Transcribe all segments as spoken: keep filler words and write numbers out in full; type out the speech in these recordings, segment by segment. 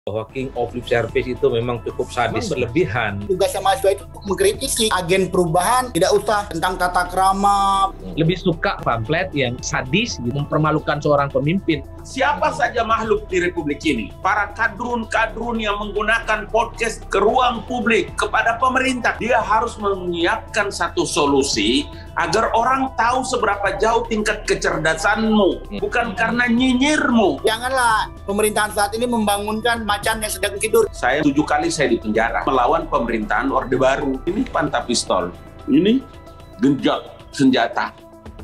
bahwa King of Lip Service itu memang cukup sadis berlebihan. Tugasnya mahasiswa itu mengkritisi agen perubahan, tidak usah tentang tata krama. Lebih suka pamflet yang sadis, mempermalukan seorang pemimpin. Siapa saja makhluk di Republik ini, para kadrun-kadrun yang menggunakan podcast ke ruang publik kepada pemerintah, dia harus menyiapkan satu solusi agar orang tahu seberapa jauh tingkat kecerdasanmu, bukan karena nyinyirmu. Janganlah pemerintahan saat ini membangunkan macan yang sedang tidur. Saya tujuh kali saya dipenjara melawan pemerintahan Orde Baru. Ini panah pistol, ini genjot senjata.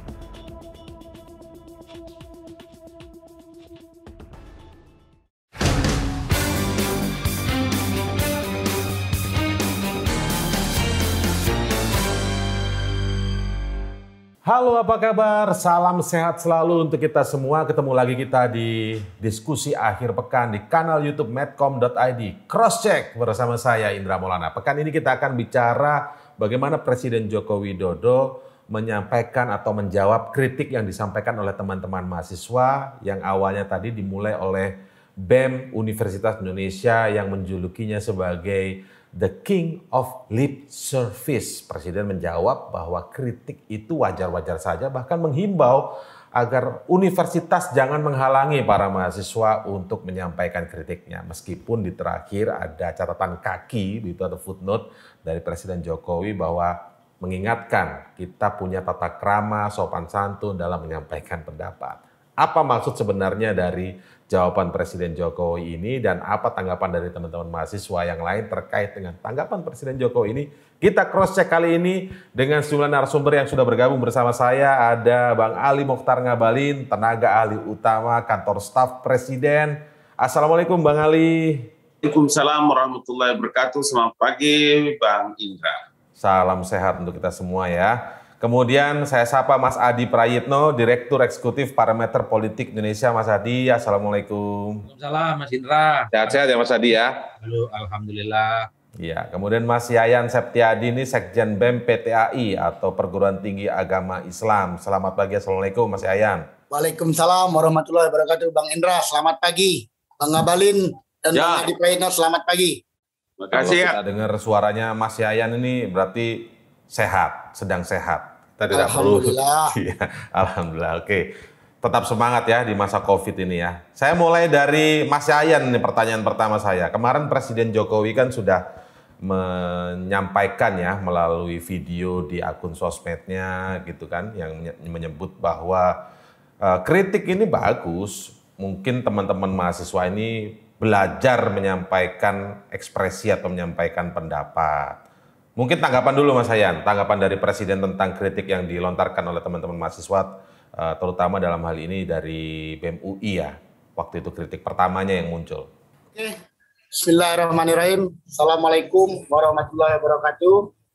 Halo, apa kabar? Salam sehat selalu untuk kita semua. Ketemu lagi kita di diskusi akhir pekan di kanal YouTube medcom dot i d. Cross check bersama saya Indra Maulana. Pekan ini kita akan bicara bagaimana Presiden Joko Widodo menyampaikan atau menjawab kritik yang disampaikan oleh teman-teman mahasiswa yang awalnya tadi dimulai oleh B E M Universitas Indonesia yang menjulukinya sebagai The King of Lip Service. Presiden menjawab bahwa kritik itu wajar-wajar saja, bahkan menghimbau agar universitas jangan menghalangi para mahasiswa untuk menyampaikan kritiknya. Meskipun di terakhir ada catatan kaki, itu ada footnote dari Presiden Jokowi bahwa mengingatkan kita punya tata krama, sopan santun dalam menyampaikan pendapat. Apa maksud sebenarnya dari jawaban Presiden Jokowi ini dan apa tanggapan dari teman-teman mahasiswa yang lain terkait dengan tanggapan Presiden Jokowi ini? Kita cross check kali ini dengan sejumlah narasumber yang sudah bergabung bersama saya. Ada Bang Ali Mokhtar Ngabalin, tenaga ahli utama kantor staf Presiden. Assalamualaikum Bang Ali. Waalaikumsalam warahmatullahi wabarakatuh. Selamat pagi Bang Indra. Salam sehat untuk kita semua ya. Kemudian saya sapa Mas Adi Prayitno, Direktur Eksekutif Parameter Politik Indonesia. Mas Adi, Assalamualaikum. Waalaikumsalam Mas Indra. Sehat-sehat ya Mas Adi ya? Halo, Alhamdulillah. Ya, kemudian Mas Yayan Septiadi ini Sekjen B E M P T A I atau Perguruan Tinggi Agama Islam. Selamat pagi, Assalamualaikum Mas Yayan. Waalaikumsalam warahmatullahi wabarakatuh. Bang Indra, selamat pagi. Bang Ngabalin dan ya. Bang Adi Prayitno, selamat pagi. Terima kasih ya. Kita dengar suaranya Mas Yayan ini berarti sehat, sedang sehat. Kita tidak Alhamdulillah. perlu. Ya, Alhamdulillah. Oke, tetap semangat ya di masa COVID ini ya. Saya mulai dari Mas Yayan ini pertanyaan pertama saya. Kemarin Presiden Jokowi kan sudah menyampaikan ya melalui video di akun sosmednya gitu kan, yang menyebut bahwa uh, kritik ini bagus. Mungkin teman-teman mahasiswa ini belajar menyampaikan ekspresi atau menyampaikan pendapat. Mungkin tanggapan dulu Mas Yayan, tanggapan dari Presiden tentang kritik yang dilontarkan oleh teman-teman mahasiswa, terutama dalam hal ini dari B E M U I ya, waktu itu kritik pertamanya yang muncul. Oke, Bismillahirrahmanirrahim. Assalamualaikum warahmatullahi wabarakatuh.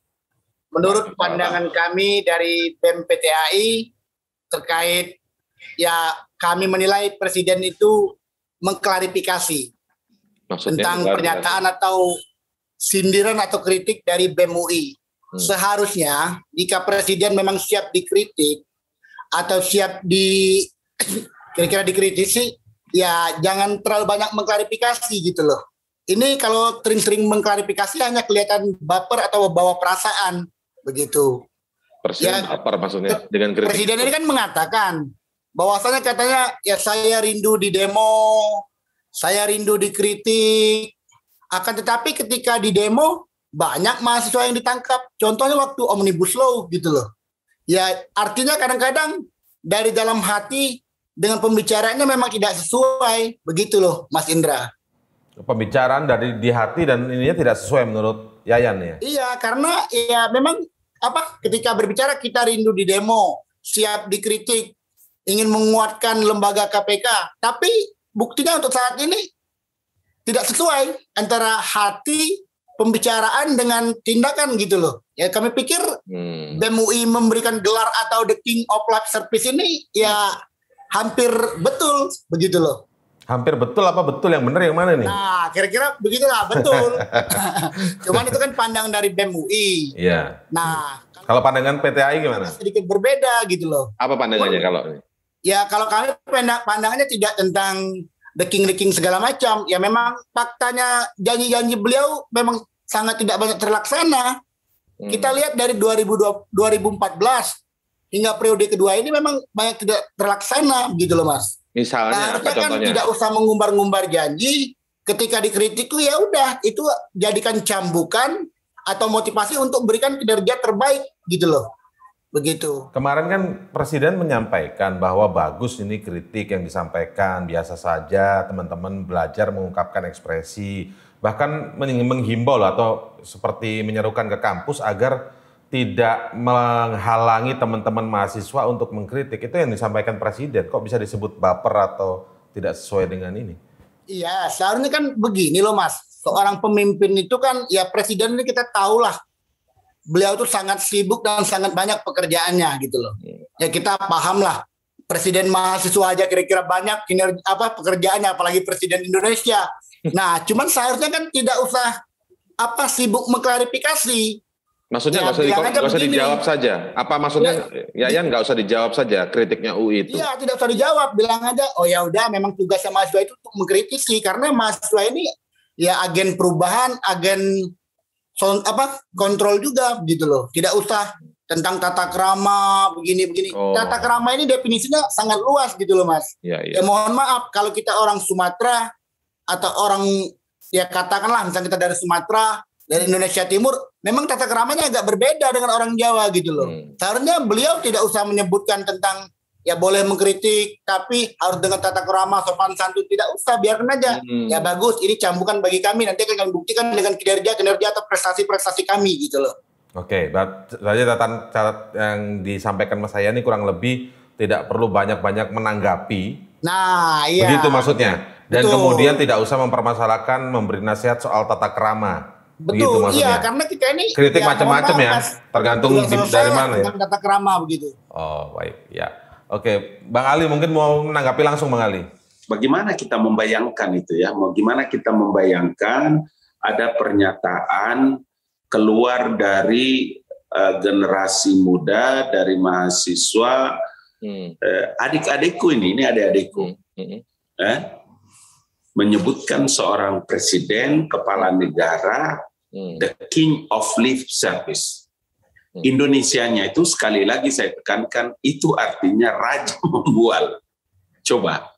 Menurut pandangan kami dari B E M P T A I terkait, ya kami menilai Presiden itu mengklarifikasi Maksudnya tentang pernyataan atau sindiran atau kritik dari B E M U I. Hmm. Seharusnya jika Presiden memang siap dikritik atau siap di kira-kira dikritisi, ya jangan terlalu banyak mengklarifikasi gitu loh. Ini kalau sering-sering mengklarifikasi hanya kelihatan baper atau bawa perasaan begitu. Presiden ya, baper maksudnya dengan kritik. Presiden ini kan mengatakan bahwasanya katanya ya saya rindu di demo, saya rindu dikritik. Akan tetapi ketika di demo banyak mahasiswa yang ditangkap. Contohnya waktu Omnibus Law gitu loh. Ya artinya kadang-kadang dari dalam hati dengan pembicaraannya memang tidak sesuai. Begitu loh Mas Indra. Pembicaraan dari di hati dan ininya tidak sesuai menurut Yayan ya? Iya, karena ya memang apa ketika berbicara kita rindu di demo, siap dikritik, ingin menguatkan lembaga K P K. Tapi buktinya untuk saat ini tidak sesuai antara hati pembicaraan dengan tindakan gitu loh. Ya kami pikir hmm. B E M U I memberikan gelar atau The King of Lip Service ini ya hampir betul begitu loh. Hampir betul apa betul yang benar yang mana nih? Nah kira-kira begitulah betul. Cuman itu kan pandangan dari B E M U I. Iya. Nah kalau pandangan P T A I gimana? Sedikit berbeda gitu loh. Apa pandangannya kalau? Ya kalau kami pandangannya tidak tentang deking-deking segala macam. Ya memang faktanya janji-janji beliau memang sangat tidak banyak terlaksana. Hmm. Kita lihat dari dua ribu empat belas hingga periode kedua ini memang banyak tidak terlaksana gitu loh Mas. Misalnya nah, apa contohnya? Kan tidak usah mengumbar-ngumbar janji, ketika dikritik tuh ya udah itu jadikan cambukan atau motivasi untuk berikan kinerja terbaik gitu loh. Begitu. Kemarin kan Presiden menyampaikan bahwa bagus ini kritik yang disampaikan, biasa saja teman-teman belajar mengungkapkan ekspresi, bahkan menghimbau atau seperti menyerukan ke kampus agar tidak menghalangi teman-teman mahasiswa untuk mengkritik. Itu yang disampaikan Presiden. Kok bisa disebut baper atau tidak sesuai dengan ini? Iya, seharusnya kan begini loh Mas. Seorang pemimpin itu kan, ya Presiden ini kita tahu lah. Beliau tuh sangat sibuk dan sangat banyak pekerjaannya gitu loh. Ya kita paham lah. Presiden mahasiswa aja kira-kira banyak kinerja apa pekerjaannya, apalagi Presiden Indonesia. Nah, cuman seharusnya kan tidak usah apa sibuk mengklarifikasi. Maksudnya nggak ya, usah, di, usah dijawab saja. Apa maksudnya? Ya, Yayan nggak usah dijawab saja kritiknya U I itu. Iya, tidak usah dijawab. Bilang aja, oh ya udah, memang tugasnya mahasiswa itu untuk mengkritisi karena mahasiswa ini ya agen perubahan, agen so, apa kontrol juga gitu loh. Tidak usah tentang tata krama begini-begini. Oh. Tata krama ini definisinya sangat luas gitu loh Mas. Ya, ya. Ya mohon maaf kalau kita orang Sumatera atau orang ya katakanlah misalnya kita dari Sumatera, dari Indonesia Timur, memang tata keramanya agak berbeda dengan orang Jawa gitu loh. Hmm. Seharusnya beliau tidak usah menyebutkan tentang ya boleh mengkritik, tapi harus dengan tata kerama, sopan santun, tidak usah, biarkan aja. Hmm. Ya bagus, ini cambukan bagi kami, nanti akan kami buktikan dengan kinerja-kinerja atau prestasi-prestasi kami gitu loh. Oke, berarti catatan yang disampaikan Mas Yayan ini kurang lebih tidak perlu banyak-banyak menanggapi. Nah, iya. Begitu maksudnya. Dan betul. Kemudian tidak usah mempermasalahkan, memberi nasihat soal tata krama. Betul, iya, karena kita ini kritik ya, macam-macam ya, tergantung di, dari mana ya. Tata krama begitu. Oh baik, ya. Oke, Bang Ali mungkin mau menanggapi langsung Bang Ali. Bagaimana kita membayangkan itu ya? Mau gimana kita membayangkan ada pernyataan keluar dari uh, generasi muda, dari mahasiswa, hmm. uh, adik-adikku ini, ini adik-adikku, hmm. eh, menyebutkan seorang presiden, kepala negara, hmm. the king of lip service. Hmm. Indonesianya itu sekali lagi saya tekankan, itu artinya raja membual. Coba,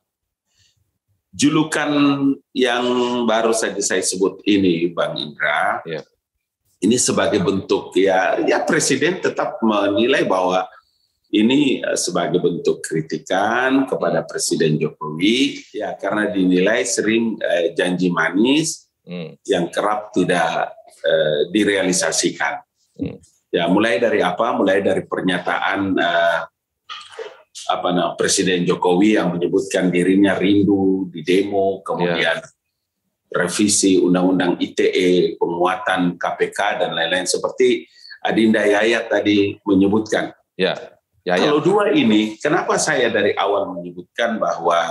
julukan yang baru saja saya sebut ini, Bang Indra, yeah. ini sebagai bentuk ya, ya presiden tetap menilai bahwa ini sebagai bentuk kritikan kepada Presiden Jokowi, ya karena dinilai sering eh, janji manis hmm. yang kerap tidak eh, direalisasikan. Hmm. Ya mulai dari apa? Mulai dari pernyataan eh, apa nah, Presiden Jokowi yang menyebutkan dirinya rindu di demo, kemudian yeah. revisi Undang-Undang I T E, penguatan K P K dan lain-lain seperti Adinda Yayat tadi menyebutkan. Ya. Yeah. Ya, Kalau ya. dua ini, kenapa saya dari awal menyebutkan bahwa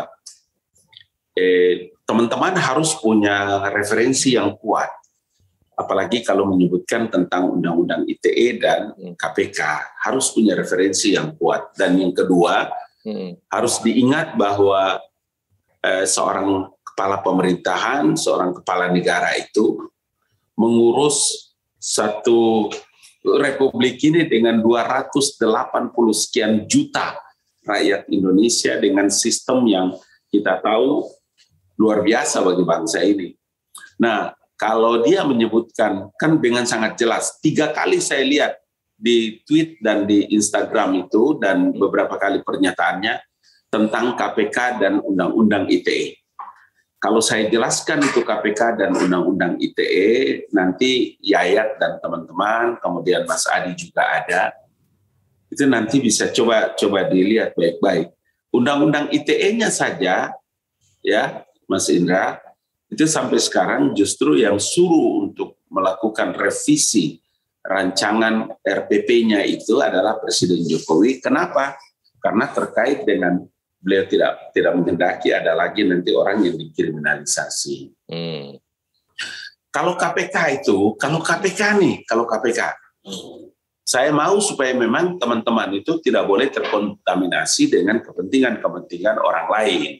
eh, teman-teman harus punya referensi yang kuat, apalagi kalau menyebutkan tentang Undang-Undang I T E dan K P K, harus punya referensi yang kuat. Dan yang kedua, hmm. harus diingat bahwa eh, seorang kepala pemerintahan, seorang kepala negara itu mengurus satu Republik ini dengan dua ratus delapan puluh sekian juta rakyat Indonesia dengan sistem yang kita tahu luar biasa bagi bangsa ini. Nah, kalau dia menyebutkan, kan dengan sangat jelas, tiga kali saya lihat di tweet dan di Instagram itu, dan beberapa kali pernyataannya tentang K P K dan Undang-Undang I T E. Kalau saya jelaskan itu K P K dan Undang-Undang I T E, nanti Yayat dan teman-teman, kemudian Mas Adi juga ada, itu nanti bisa coba coba dilihat baik-baik. Undang-Undang I T E-nya saja, ya Mas Indra, itu sampai sekarang justru yang suruh untuk melakukan revisi rancangan R P P-nya itu adalah Presiden Jokowi. Kenapa? Karena terkait dengan beliau tidak tidak menghendaki ada lagi nanti orang yang dikriminalisasi. Hmm. Kalau K P K itu, kalau K P K nih, kalau K P K, saya mau supaya memang teman-teman itu tidak boleh terkontaminasi dengan kepentingan-kepentingan orang lain.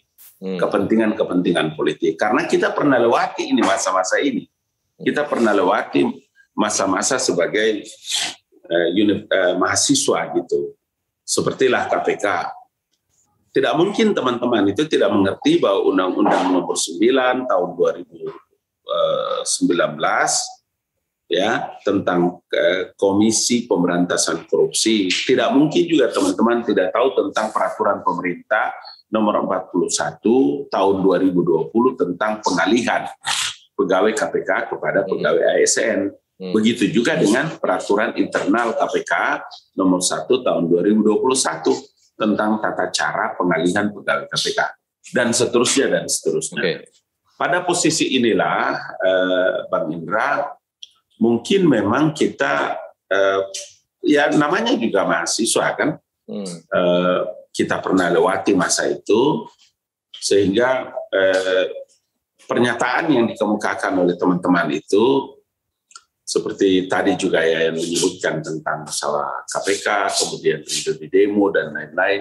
hmm. kepentingan-kepentingan politik. Karena kita pernah lewati ini masa-masa ini. Kita pernah lewati masa-masa sebagai uh, unit, uh, mahasiswa gitu. Sepertilah K P K. Tidak mungkin teman-teman itu tidak mengerti bahwa Undang-Undang Nomor sembilan tahun dua ribu sembilan belas ya tentang uh, Komisi Pemberantasan Korupsi. Tidak mungkin juga teman-teman tidak tahu tentang peraturan pemerintah Nomor empat puluh satu tahun dua ribu dua puluh tentang pengalihan pegawai K P K kepada pegawai A S N. Hmm. Begitu juga dengan peraturan internal K P K Nomor satu tahun dua ribu dua puluh satu tentang tata cara pengalihan pegawai K P K dan seterusnya dan seterusnya. Okay. Pada posisi inilah eh, Bang Indra, mungkin memang kita eh, ya namanya juga mahasiswa kan, hmm. eh, kita pernah lewati masa itu sehingga eh, pernyataan yang dikemukakan oleh teman-teman itu seperti tadi juga ya yang menyebutkan tentang masalah K P K, kemudian terjadi demo dan lain-lain.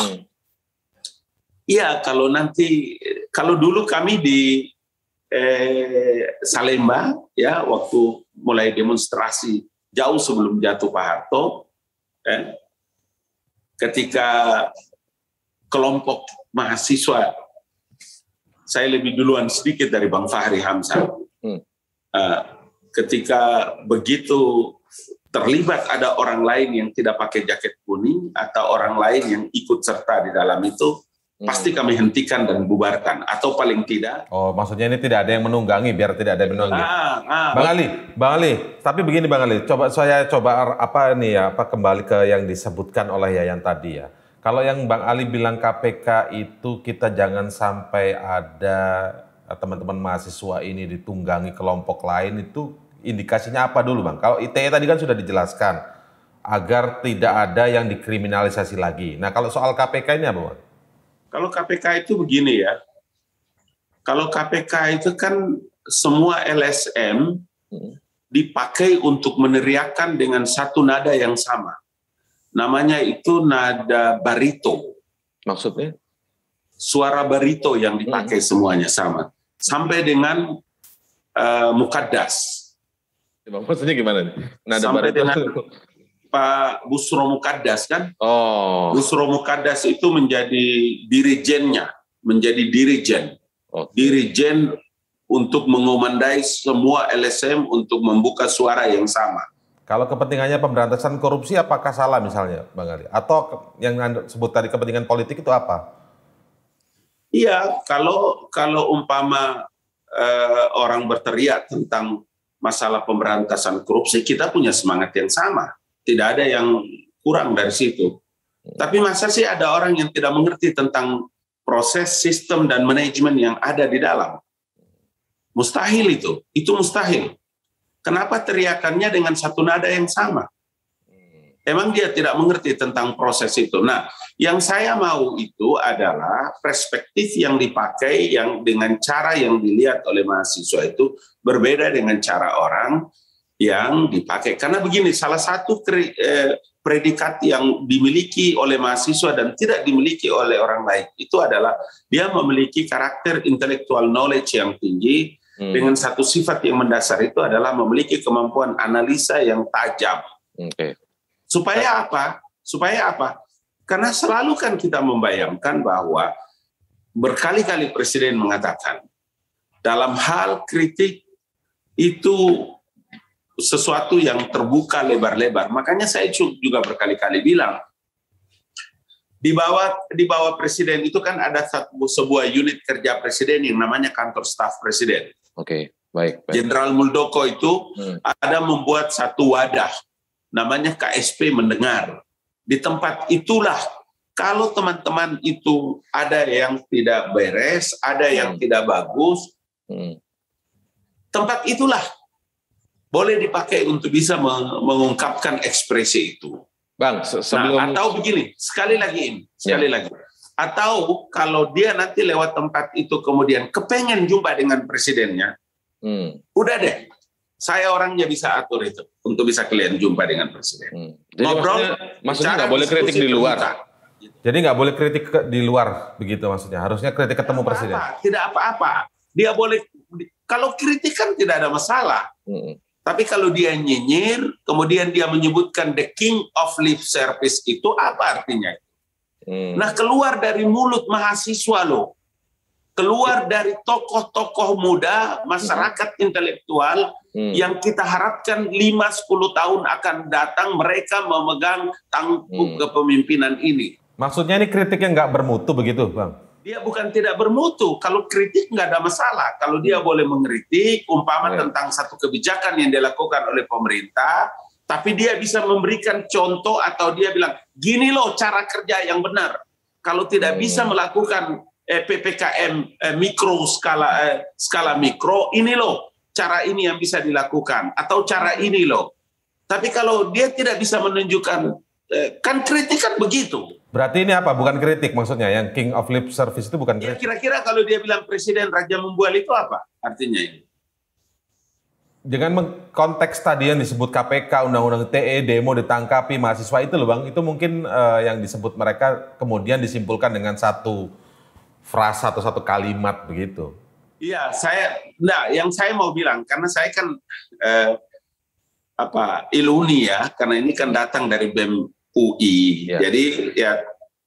Iya, hmm. kalau nanti, kalau dulu kami di eh, Salemba, ya waktu mulai demonstrasi jauh sebelum jatuh Pak Harto, eh, ketika kelompok mahasiswa, saya lebih duluan sedikit dari Bang Fahri Hamzah. Hmm. Uh, ketika begitu terlibat ada orang lain yang tidak pakai jaket kuning atau orang lain yang ikut serta di dalam itu, hmm. pasti kami hentikan dan bubarkan atau paling tidak. Oh, maksudnya ini tidak ada yang menunggangi biar tidak ada yang menunggangi. Ah, ah, Bang Ali, Bang Ali, tapi begini Bang Ali, coba saya coba apa nih ya, apa kembali ke yang disebutkan oleh Yayan tadi ya. Kalau yang Bang Ali bilang K P K itu kita jangan sampai ada teman-teman mahasiswa ini ditunggangi kelompok lain, itu indikasinya apa dulu Bang? Kalau I T E tadi kan sudah dijelaskan agar tidak ada yang dikriminalisasi lagi. Nah kalau soal K P K ini apa Bang? Kalau K P K itu begini ya, kalau K P K itu kan semua L S M hmm. dipakai untuk meneriakkan dengan satu nada yang sama. Namanya itu nada barito. Maksudnya? Suara barito yang dipakai hmm. semuanya sama. Sampai dengan uh, mukaddas. Maksudnya gimana nih? Nada Sampai barito. dengan Pak Busro Mukaddas kan? Oh. Busro Mukaddas itu menjadi dirijennya, menjadi dirijen. Oh. Dirijen untuk mengomandai semua L S M untuk membuka suara yang sama. Kalau kepentingannya pemberantasan korupsi apakah salah misalnya Bang Ali? Atau yang Anda sebut tadi kepentingan politik itu apa? Iya, kalau kalau umpama eh, orang berteriak tentang masalah pemberantasan korupsi, kita punya semangat yang sama. Tidak ada yang kurang dari situ. Tapi masa sih ada orang yang tidak mengerti tentang proses, sistem, dan manajemen yang ada di dalam? Mustahil itu. Itu mustahil. Kenapa teriakannya dengan satu nada yang sama? Emang dia tidak mengerti tentang proses itu. Nah, yang saya mau itu adalah perspektif yang dipakai yang dengan cara yang dilihat oleh mahasiswa itu berbeda dengan cara orang yang dipakai. Karena begini, salah satu eh, predikat yang dimiliki oleh mahasiswa dan tidak dimiliki oleh orang lain itu adalah dia memiliki karakter intellectual knowledge yang tinggi hmm. dengan satu sifat yang mendasar itu adalah memiliki kemampuan analisa yang tajam. Okay. Supaya apa? Supaya apa? Karena selalu kan kita membayangkan bahwa berkali-kali Presiden mengatakan dalam hal kritik itu sesuatu yang terbuka lebar-lebar. Makanya saya juga berkali-kali bilang di bawah di bawah Presiden itu kan ada satu, sebuah unit kerja Presiden yang namanya kantor staf Presiden. Oke, baik. baik. Jenderal Muldoko itu hmm. ada membuat satu wadah namanya K S P mendengar. Di tempat itulah kalau teman-teman itu ada yang tidak beres, ada yang hmm. tidak bagus, hmm. tempat itulah boleh dipakai untuk bisa mengungkapkan ekspresi itu. Bang, sebelum... Nah, atau begini, sekali lagi ini, sekali ya. lagi. Atau kalau dia nanti lewat tempat itu kemudian kepengen jumpa dengan presidennya, hmm. udah deh. Saya orangnya bisa atur itu untuk bisa kalian jumpa dengan presiden. Hmm. Jadi ngobrol, maksudnya nggak boleh kritik di luar. Gitu. Jadi nggak boleh kritik ke, di luar begitu maksudnya. Harusnya kritik ketemu tidak presiden. Apa, tidak apa-apa. Dia boleh, kalau kritik kan tidak ada masalah. Hmm. Tapi kalau dia nyinyir, kemudian dia menyebutkan the king of lip service, itu apa artinya? Hmm. Nah, keluar dari mulut mahasiswa loh. Keluar dari tokoh-tokoh muda, masyarakat hmm. intelektual hmm. yang kita harapkan lima sampai sepuluh tahun akan datang mereka memegang tanggung hmm. kepemimpinan ini. Maksudnya ini kritik yang nggak bermutu begitu, Bang? Dia bukan tidak bermutu. Kalau kritik nggak ada masalah. Kalau dia boleh mengkritik, umpama hmm. tentang satu kebijakan yang dilakukan oleh pemerintah, tapi dia bisa memberikan contoh atau dia bilang, gini loh cara kerja yang benar. Kalau tidak hmm. bisa melakukan Eh, P P K M eh, mikro skala eh, skala mikro, ini loh cara ini yang bisa dilakukan atau cara ini loh. Tapi kalau dia tidak bisa menunjukkan, eh, kan kritik kan begitu. Berarti ini apa? Bukan kritik maksudnya, yang king of lip service itu bukan kritik. Ya, kira-kira kalau dia bilang presiden raja membual itu apa artinya ini? Dengan konteks tadi yang disebut K P K, undang-undang I T E, demo ditangkapi mahasiswa itu loh Bang, itu mungkin uh, yang disebut mereka kemudian disimpulkan dengan satu frasa atau satu kalimat begitu. Iya, saya, enggak, yang saya mau bilang, karena saya kan eh, apa iluni ya, karena ini kan datang dari B E M U I, ya. Jadi ya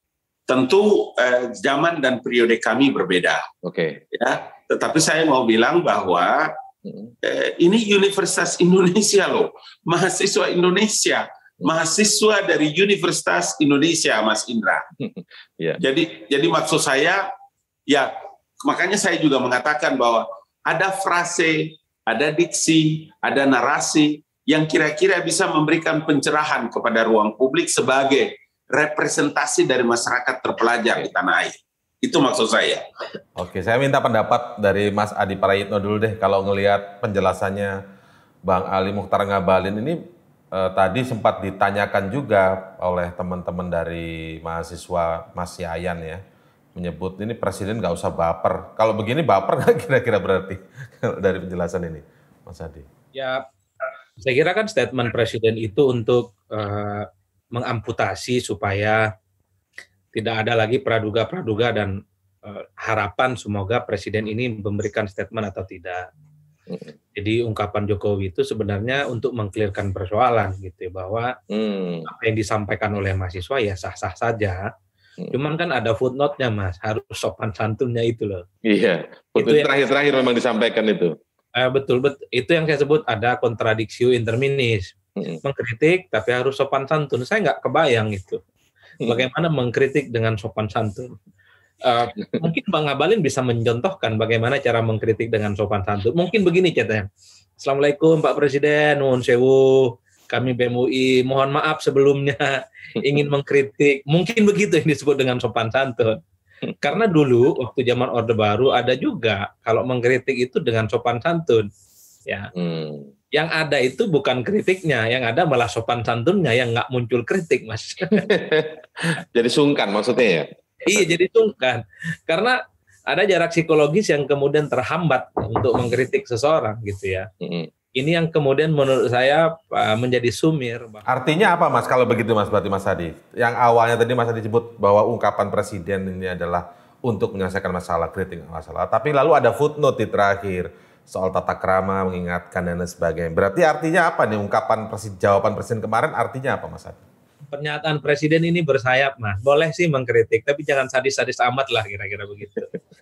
tentu eh, zaman dan periode kami berbeda. Oke. Okay. Ya, tetapi saya mau bilang bahwa eh, ini Universitas Indonesia loh, mahasiswa Indonesia. Mahasiswa dari Universitas Indonesia, Mas Indra. Yeah. Jadi, jadi maksud saya, ya makanya saya juga mengatakan bahwa ada frase, ada diksi, ada narasi yang kira-kira bisa memberikan pencerahan kepada ruang publik sebagai representasi dari masyarakat terpelajar di tanah air. Itu maksud saya. Oke, saya minta pendapat dari Mas Adi Prayitno dulu deh. Kalau ngelihat penjelasannya Bang Ali Mukhtar Ngabalin ini, Eh, tadi sempat ditanyakan juga oleh teman-teman dari mahasiswa Mas Yayan ya, menyebut ini presiden nggak usah baper. Kalau begini baper nggak kira-kira berarti dari penjelasan ini, Mas Adi? Ya, saya kira kan statement presiden itu untuk uh, mengamputasi supaya tidak ada lagi praduga-praduga dan uh, harapan semoga presiden ini memberikan statement atau tidak. Jadi ungkapan Jokowi itu sebenarnya untuk mengklirkan persoalan gitu ya, bahwa hmm. apa yang disampaikan oleh mahasiswa ya sah-sah saja. Hmm. Cuman kan ada footnote-nya Mas, harus sopan santunnya itu loh. Iya, itu terakhir-terakhir memang disampaikan itu. Eh, betul, betul. Itu yang saya sebut ada kontradiksi interminis. Hmm. Mengkritik tapi harus sopan santun. Saya nggak kebayang itu. Hmm. Bagaimana mengkritik dengan sopan santun. Uh, mungkin Bang Ngabalin bisa mencontohkan bagaimana cara mengkritik dengan sopan santun. Mungkin begini ceritanya. Assalamualaikum Pak Presiden, nuhun sewu, kami B E M U I, mohon maaf sebelumnya ingin mengkritik. Mungkin begitu yang disebut dengan sopan santun. Karena dulu waktu zaman Orde Baru ada juga kalau mengkritik itu dengan sopan santun. Ya. Hmm. Yang ada itu bukan kritiknya, yang ada malah sopan santunnya yang nggak muncul kritik, Mas. Jadi sungkan maksudnya ya? Iya, jadi sungkan. Karena ada jarak psikologis yang kemudian terhambat untuk mengkritik seseorang gitu ya. Mm-hmm. Ini yang kemudian menurut saya menjadi sumir. Artinya apa Mas kalau begitu Mas berarti Mas Adi? Yang awalnya tadi Mas Adi sebut bahwa ungkapan presiden ini adalah untuk menyelesaikan masalah, kritik masalah. Tapi lalu ada footnote di terakhir soal tata krama, mengingatkan dan lain sebagainya. Berarti artinya apa nih ungkapan presiden, jawaban presiden kemarin artinya apa Mas Adi? Pernyataan presiden ini bersayap, Mas. Boleh sih mengkritik, tapi jangan sadis-sadis amat lah, kira-kira begitu.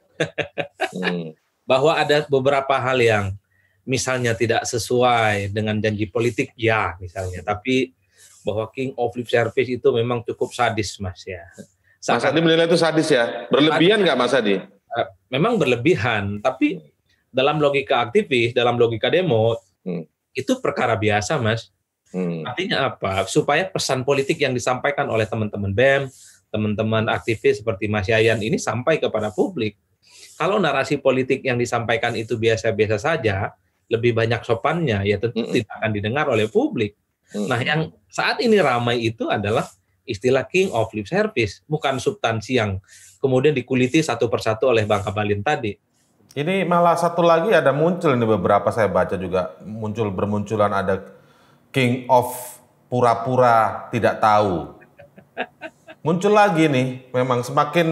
hmm. Bahwa ada beberapa hal yang misalnya tidak sesuai dengan janji politik, ya misalnya. Tapi bahwa king of lip service itu memang cukup sadis, Mas ya. Mas Adi menilai itu sadis ya? Berlebihan nggak Mas Adi? Memang berlebihan, tapi dalam logika aktivis, dalam logika demo, hmm. itu perkara biasa, Mas. Hmm. Artinya apa? Supaya pesan politik yang disampaikan oleh teman-teman B E M, teman-teman aktivis seperti Mas Yayan ini sampai kepada publik. Kalau narasi politik yang disampaikan itu biasa-biasa saja, lebih banyak sopannya, ya tentu hmm. tidak akan didengar oleh publik. Hmm. Nah, yang saat ini ramai itu adalah istilah king of lip service, bukan substansi yang kemudian dikuliti satu persatu oleh Bang Ngabalin tadi. Ini malah satu lagi ada muncul ini beberapa saya baca juga muncul bermunculan ada king of pura-pura tidak tahu. muncul lagi nih, memang semakin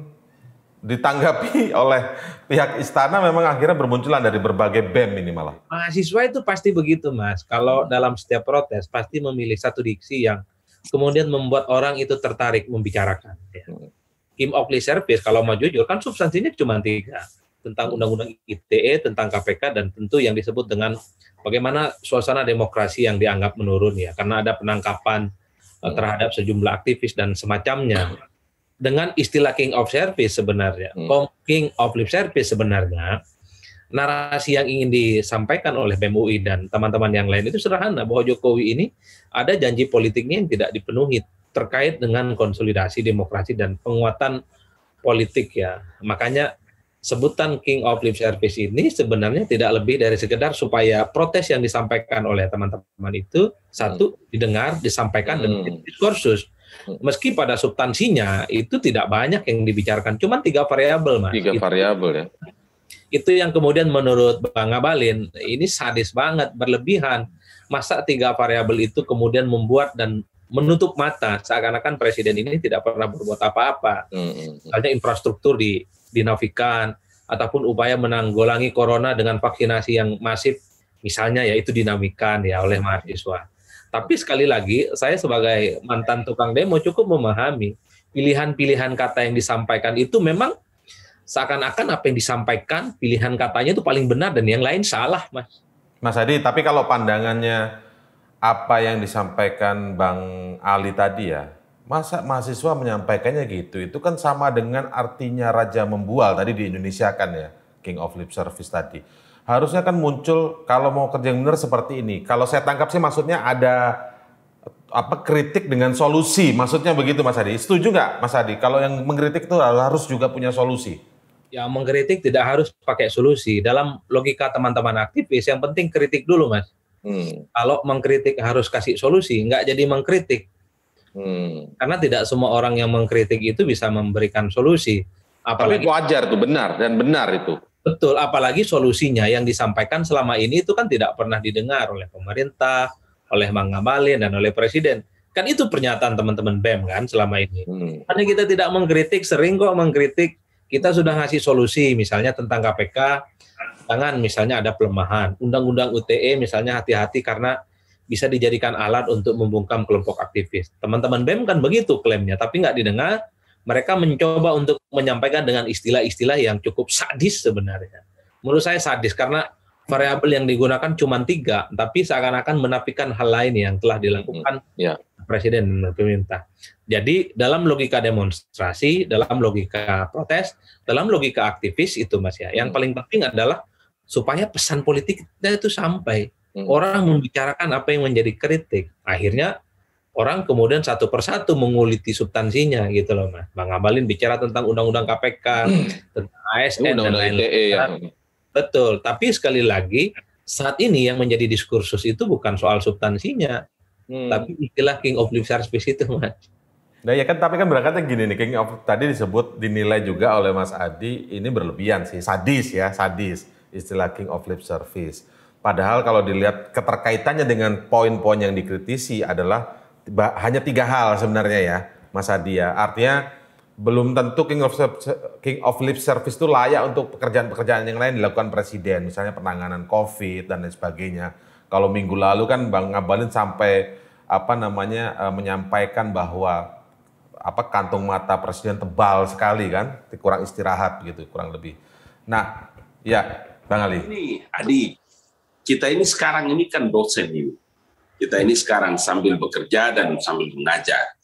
ditanggapi oleh pihak istana, memang akhirnya bermunculan dari berbagai B E M ini malah. Mahasiswa itu pasti begitu, Mas. Kalau dalam setiap protes pasti memilih satu diksi yang kemudian membuat orang itu tertarik membicarakan. Ya. King of Lip Service, kalau mau jujur, kan substansinya cuma tiga. Tentang Undang-Undang I T E, tentang K P K, dan tentu yang disebut dengan bagaimana suasana demokrasi yang dianggap menurun ya, karena ada penangkapan uh, terhadap sejumlah aktivis dan semacamnya. Dengan istilah King of Service sebenarnya, hmm. King of Lip Service sebenarnya, narasi yang ingin disampaikan oleh B E M U I dan teman-teman yang lain itu sederhana, bahwa Jokowi ini ada janji politiknya yang tidak dipenuhi terkait dengan konsolidasi demokrasi dan penguatan politik ya. Makanya sebutan King of Lip Service ini sebenarnya tidak lebih dari sekedar supaya protes yang disampaikan oleh teman-teman itu satu didengar, disampaikan dan hmm. diskursus. Meski pada substansinya itu tidak banyak yang dibicarakan, cuma tiga variabel, Mas. Tiga variabel ya. Itu yang kemudian menurut Bang Ngabalin ini sadis banget, berlebihan. Masa tiga variabel itu kemudian membuat dan menutup mata seakan-akan presiden ini tidak pernah berbuat apa-apa. Hmm. Misalnya infrastruktur di dinafikan, ataupun upaya menanggulangi corona dengan vaksinasi yang masif, misalnya ya itu dinamikan ya oleh mahasiswa. Tapi sekali lagi, saya sebagai mantan tukang demo cukup memahami pilihan-pilihan kata yang disampaikan itu memang seakan-akan apa yang disampaikan, pilihan katanya itu paling benar dan yang lain salah, Mas. Mas Adi, tapi kalau pandangannya apa yang disampaikan Bang Ali tadi ya, masa mahasiswa menyampaikannya gitu, itu kan sama dengan artinya raja membual tadi di Indonesia kan ya, King of Lip Service tadi. Harusnya kan muncul kalau mau kerja yang benar seperti ini. Kalau saya tangkap sih maksudnya ada apa kritik dengan solusi, maksudnya begitu Mas Adi. Setuju nggak Mas Adi? Kalau yang mengkritik itu harus juga punya solusi. Ya mengkritik tidak harus pakai solusi. Dalam logika teman-teman aktivis yang penting kritik dulu, Mas. Hmm. Kalau mengkritik harus kasih solusi, nggak jadi mengkritik. Hmm. Karena tidak semua orang yang mengkritik itu bisa memberikan solusi. Apalagi, tapi wajar tuh, benar dan benar itu. Betul, apalagi solusinya yang disampaikan selama ini itu kan tidak pernah didengar oleh pemerintah, oleh Bang Ngabalin, dan oleh Presiden. Kan itu pernyataan teman-teman B E M kan selama ini. Hmm. Karena kita tidak mengkritik, sering kok mengkritik, kita sudah ngasih solusi, misalnya tentang K P K, jangan misalnya ada pelemahan. Undang-Undang U T E misalnya hati-hati karena bisa dijadikan alat untuk membungkam kelompok aktivis. Teman-teman B E M kan begitu klaimnya, tapi nggak didengar. Mereka mencoba untuk menyampaikan dengan istilah-istilah yang cukup sadis sebenarnya. Menurut saya sadis karena variabel yang digunakan cuma tiga, tapi seakan-akan menafikan hal lain yang telah dilakukan ya. Presiden dan pemerintah. Jadi dalam logika demonstrasi, dalam logika protes, dalam logika aktivis itu Mas ya, yang paling penting adalah supaya pesan politik kita itu sampai. Orang membicarakan apa yang menjadi kritik. Akhirnya orang kemudian satu persatu menguliti substansinya gitu loh Mas. Bang Ngabalin bicara tentang undang-undang K P K, tentang A S N dan lain-lain. Ya. Betul, tapi sekali lagi saat ini yang menjadi diskursus itu bukan soal substansinya, hmm. tapi istilah King of Lip Service itu Mas. Nah ya kan, tapi kan berangkatnya gini nih, King of tadi disebut dinilai juga oleh Mas Adi ini berlebihan sih, sadis ya, sadis istilah King of Lip Service. Padahal kalau dilihat keterkaitannya dengan poin-poin yang dikritisi adalah hanya tiga hal sebenarnya ya, Mas Adi ya. Artinya belum tentu King of King of Lip Service itu layak untuk pekerjaan-pekerjaan yang lain dilakukan Presiden, misalnya penanganan COVID dan lain sebagainya. Kalau minggu lalu kan Bang Ngabalin sampai apa namanya uh, menyampaikan bahwa apa kantong mata Presiden tebal sekali kan, kurang istirahat gitu, kurang lebih. Nah, ya Bang Ali. Ini Adi, kita ini sekarang ini kan dosen ini. Kita ini sekarang sambil bekerja dan sambil mengajar.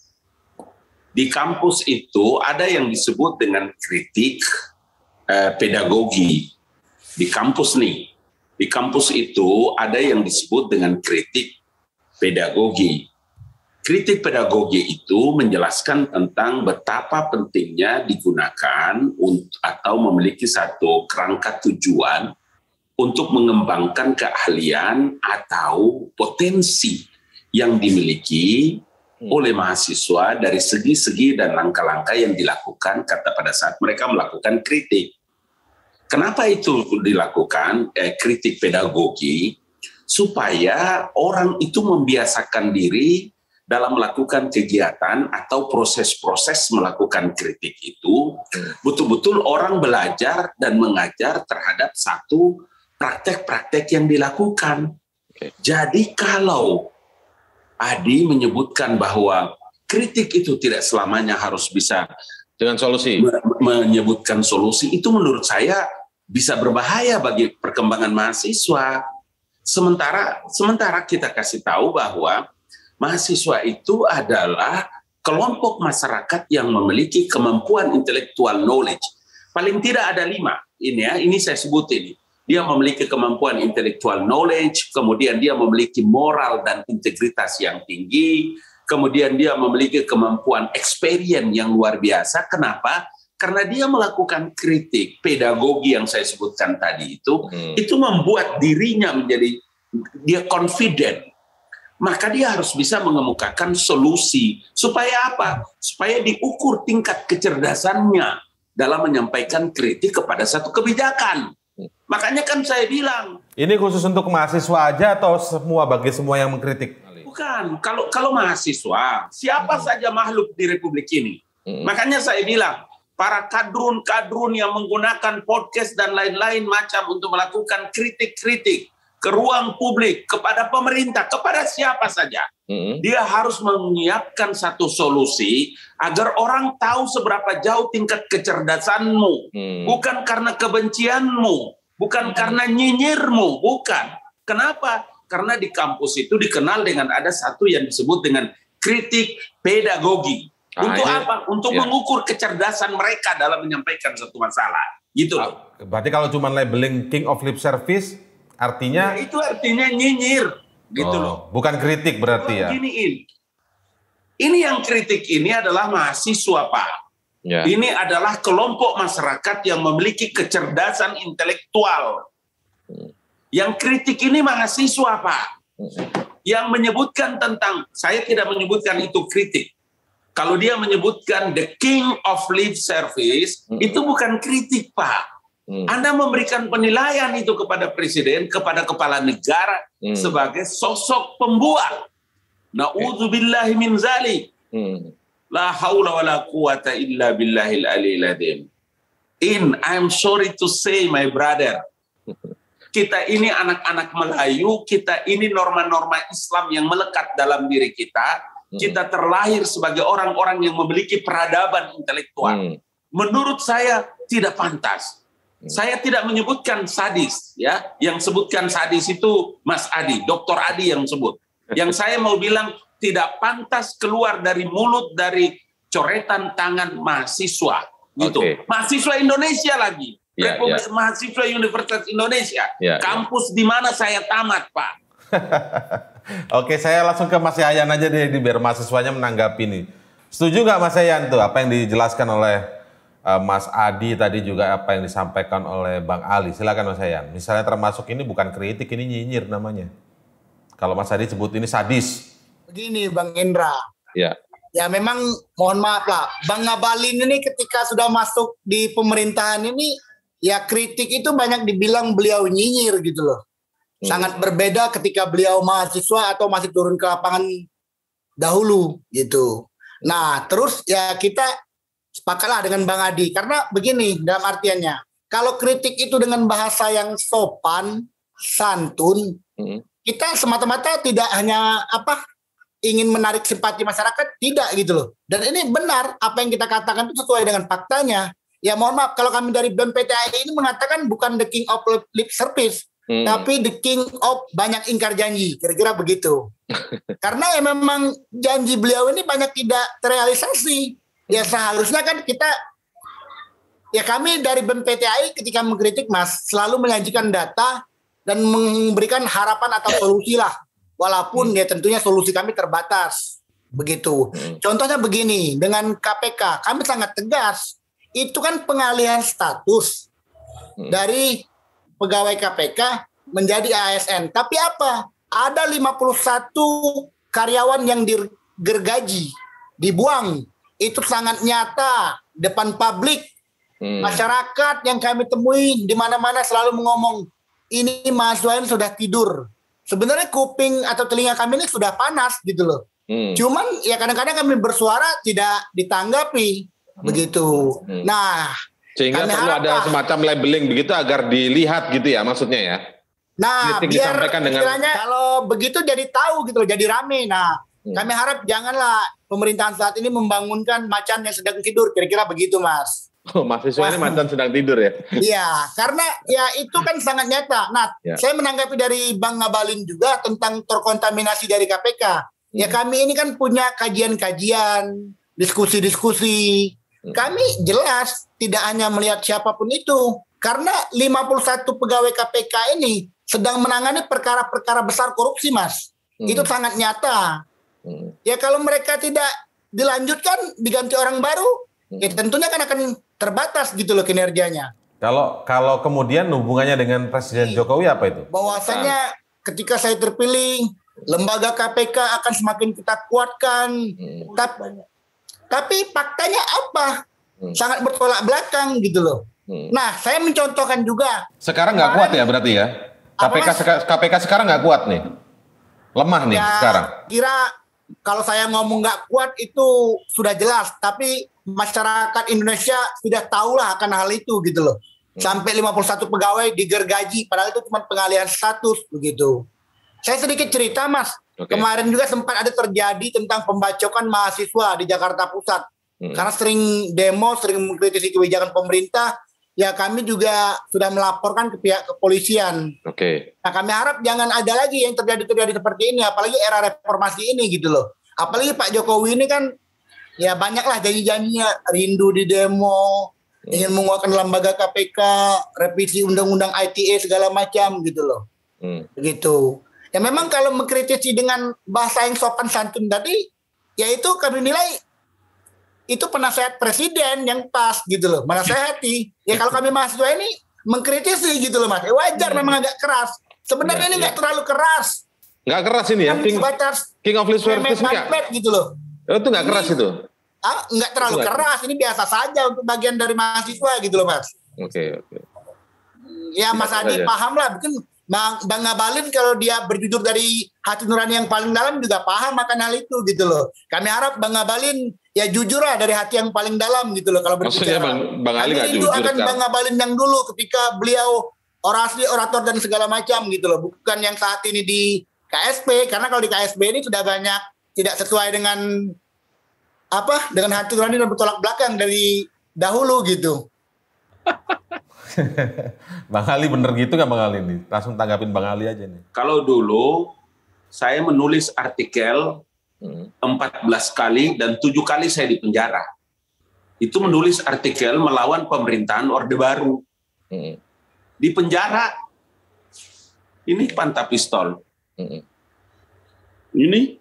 Di kampus itu ada yang disebut dengan kritik eh, pedagogi. Di kampus nih, di kampus itu ada yang disebut dengan kritik pedagogi. Kritik pedagogi itu menjelaskan tentang betapa pentingnya digunakan untuk, atau memiliki satu kerangka tujuan untuk mengembangkan keahlian atau potensi yang dimiliki oleh mahasiswa dari segi-segi dan langkah-langkah yang dilakukan kata pada saat mereka melakukan kritik. Kenapa itu dilakukan eh, kritik pedagogi? Supaya orang itu membiasakan diri dalam melakukan kegiatan atau proses-proses melakukan kritik itu betul-betul orang belajar dan mengajar terhadap satu praktek-praktek yang dilakukan. Jadi kalau Adi menyebutkan bahwa kritik itu tidak selamanya harus bisa dengan solusi, me- menyebutkan solusi, itu menurut saya bisa berbahaya bagi perkembangan mahasiswa. Sementara sementara kita kasih tahu bahwa mahasiswa itu adalah kelompok masyarakat yang memiliki kemampuan intellectual knowledge. Paling tidak ada lima. Ini ya, ini saya sebut ini. Dia memiliki kemampuan intellectual knowledge, kemudian dia memiliki moral dan integritas yang tinggi, kemudian dia memiliki kemampuan experience yang luar biasa. Kenapa? Karena dia melakukan kritik, pedagogi yang saya sebutkan tadi itu, hmm. itu membuat dirinya menjadi, dia confident. Maka dia harus bisa mengemukakan solusi. Supaya apa? Supaya diukur tingkat kecerdasannya dalam menyampaikan kritik kepada satu kebijakan. Makanya kan saya bilang. Ini khusus untuk mahasiswa aja atau semua bagi semua yang mengkritik? Bukan. Kalau kalau mahasiswa, siapa hmm. saja makhluk di Republik ini. Hmm. Makanya saya bilang, para kadrun-kadrun yang menggunakan podcast dan lain-lain macam untuk melakukan kritik-kritik ke ruang publik, kepada pemerintah, kepada siapa saja. Mm-hmm. Dia harus menyiapkan satu solusi agar orang tahu seberapa jauh tingkat kecerdasanmu. Mm. Bukan karena kebencianmu, bukan mm. karena nyinyirmu, bukan. Kenapa? Karena di kampus itu dikenal dengan ada satu yang disebut dengan kritik pedagogi. Ah, Untuk ini, apa? Untuk ya. mengukur kecerdasan mereka dalam menyampaikan satu masalah. Gitu loh. Berarti kalau cuma labeling king of lip service, artinya ya, itu artinya nyinyir gitu oh, loh. Bukan kritik berarti ya. Giniin. Ini yang kritik ini adalah mahasiswa, Pak. Ya. Ini adalah kelompok masyarakat yang memiliki kecerdasan intelektual. Hmm. Yang kritik ini mahasiswa, Pak. Hmm. Yang menyebutkan tentang, saya tidak menyebutkan itu kritik. Kalau dia menyebutkan the king of lip service, hmm. itu bukan kritik, Pak. Hmm. Anda memberikan penilaian itu kepada presiden, kepada kepala negara hmm. sebagai sosok pembual. Na'udzubillahi min zalik. Hmm. La haula wa la quwata illa billahil aliyil azim. In, I'm sorry to say my brother. Kita ini anak-anak Melayu, kita ini norma-norma Islam yang melekat dalam diri kita. Hmm. Kita terlahir sebagai orang-orang yang memiliki peradaban intelektual. Hmm. Menurut saya tidak pantas. Saya tidak menyebutkan sadis, ya. Yang sebutkan sadis itu Mas Adi, Doktor Adi yang sebut. Yang saya mau bilang tidak pantas keluar dari mulut dari coretan tangan mahasiswa, gitu. Okay. Mahasiswa Indonesia lagi, yeah, Republik yeah. Mahasiswa Universitas Indonesia, yeah, kampus yeah. di mana saya tamat, Pak. Oke, saya langsung ke Mas Yayan aja deh, biar mahasiswanya menanggapi nih. Setuju nggak Mas Yayan tuh apa yang dijelaskan oleh Mas Adi tadi, juga apa yang disampaikan oleh Bang Ali? Silakan Mas Yayan. Misalnya termasuk ini bukan kritik, ini nyinyir namanya. Kalau Mas Adi sebut ini sadis. Begini Bang Indra. Ya. Ya memang mohon maaf lah. Bang Ngabalin ini ketika sudah masuk di pemerintahan ini, ya kritik itu banyak dibilang beliau nyinyir gitu loh. Hmm. Sangat berbeda ketika beliau mahasiswa atau masih turun ke lapangan dahulu gitu. Nah terus ya kita sepakatlah dengan Bang Adi, karena begini dalam artiannya, kalau kritik itu dengan bahasa yang sopan, santun, hmm. kita semata-mata tidak hanya apa ingin menarik simpati masyarakat, tidak gitu loh. Dan ini benar, apa yang kita katakan itu sesuai dengan faktanya. Ya mohon maaf, kalau kami dari B M P T A I ini mengatakan bukan the king of lip service, hmm. tapi the king of banyak ingkar janji, kira-kira begitu. Karena ya memang janji beliau ini banyak tidak terrealisasi. Ya seharusnya kan kita, ya kami dari B M P T A I ketika mengkritik Mas, selalu menyajikan data dan memberikan harapan atau solusi lah. Walaupun hmm. ya tentunya solusi kami terbatas. Begitu. Hmm. Contohnya begini, dengan K P K, kami sangat tegas. Itu kan pengalihan status hmm. dari pegawai K P K menjadi A S N. Tapi apa? Ada lima puluh satu karyawan yang digergaji, dibuang. Itu sangat nyata depan publik. Hmm. Masyarakat yang kami temui di mana-mana selalu mengomong, ini mahasiswa ini sudah tidur. Sebenarnya kuping atau telinga kami ini sudah panas gitu loh. Hmm. Cuman ya kadang-kadang kami bersuara tidak ditanggapi hmm. begitu. Hmm. Nah, sehingga perlu ada semacam labeling begitu agar dilihat gitu ya maksudnya ya. Nah, kritik biar dengan... istilahnya kalau begitu jadi tahu gitu loh, jadi rame. Nah, hmm. kami harap janganlah pemerintahan saat ini membangunkan macan yang sedang tidur, kira-kira begitu, Mas. Oh, mahasiswa ini macan sedang tidur ya? Iya, karena ya itu kan sangat nyata. Nah, ya. Saya menanggapi dari Bang Ngabalin juga tentang terkontaminasi dari K P K. Hmm. Ya kami ini kan punya kajian-kajian, diskusi-diskusi. Hmm. Kami jelas tidak hanya melihat siapapun itu. Karena lima puluh satu pegawai K P K ini sedang menangani perkara-perkara besar korupsi, Mas. Hmm. Itu sangat nyata. Hmm. Ya kalau mereka tidak dilanjutkan, diganti orang baru, hmm. ya tentunya kan akan terbatas gitu loh kinerjanya. Kalau kalau kemudian hubungannya dengan Presiden Jokowi apa itu? Bahwasanya nah. ketika saya terpilih, lembaga K P K akan semakin kita kuatkan. Hmm. Tapi, tapi faktanya apa? Hmm. Sangat bertolak belakang gitu loh. Hmm. Nah, saya mencontohkan juga. Sekarang nggak kuat ya berarti ya? K P K, K P K sekarang nggak kuat nih? Lemah nih ya, sekarang? Kira kalau saya ngomong nggak kuat itu sudah jelas. Tapi masyarakat Indonesia sudah tahulah akan hal itu gitu loh. Hmm. Sampai lima puluh satu pegawai digergaji, padahal itu cuma pengalihan status begitu. Saya sedikit cerita, Mas. Okay. Kemarin juga sempat ada terjadi tentang pembacokan mahasiswa di Jakarta Pusat. Hmm. Karena sering demo, sering mengkritisi kebijakan pemerintah, ya kami juga sudah melaporkan ke pihak kepolisian. Oke. Okay. Nah, kami harap jangan ada lagi yang terjadi-terjadi seperti ini, apalagi era reformasi ini gitu loh. Apalagi Pak Jokowi ini kan ya banyaklah janji-janjinya, rindu di demo, hmm. ingin menguatkan lembaga K P K, revisi undang-undang I T E segala macam gitu loh. Hmm. Begitu. Ya memang kalau mengkritisi dengan bahasa yang sopan santun tadi, ya itu kami nilai itu penasehat presiden yang pas gitu loh, menasehati. Ya kalau kami mahasiswa ini mengkritisi gitu loh, Mas. Ya wajar hmm. memang agak keras. Sebenarnya ya, ini nggak ya. terlalu keras. Nggak keras ini ya, King, King of Liberties nggak? Gitu loh. Oh, itu nggak keras itu? Ah, nggak terlalu itu keras, ini biasa saja untuk bagian dari mahasiswa gitu loh, Mas. Oke, okay, oke. Okay. Ya Mas Adi paham lah, mungkin Bang, Bang Ngabalin kalau dia berjujur dari hati nurani yang paling dalam juga paham akan hal itu gitu loh. Kami harap Bang Ngabalin ya jujur lah dari hati yang paling dalam gitu loh kalau berbicara. Maksudnya Bang, Bang Ali nggak jujur akan kan? Bang Ngabalin yang dulu ketika beliau orasi, orator dan segala macam gitu loh. Bukan yang saat ini di K S P, karena kalau di K S P ini sudah banyak tidak sesuai dengan apa dengan hati nurani dan bertolak belakang dari dahulu gitu. Bang Ali bener gitu nggak Bang Ali nih? Langsung tanggapin Bang Ali aja nih. Kalau dulu saya menulis artikel hmm. empat belas kali dan tujuh kali saya dipenjara. Itu menulis artikel melawan pemerintahan Orde Baru. Hmm. Di penjara. Ini panah pistol. Hmm. Ini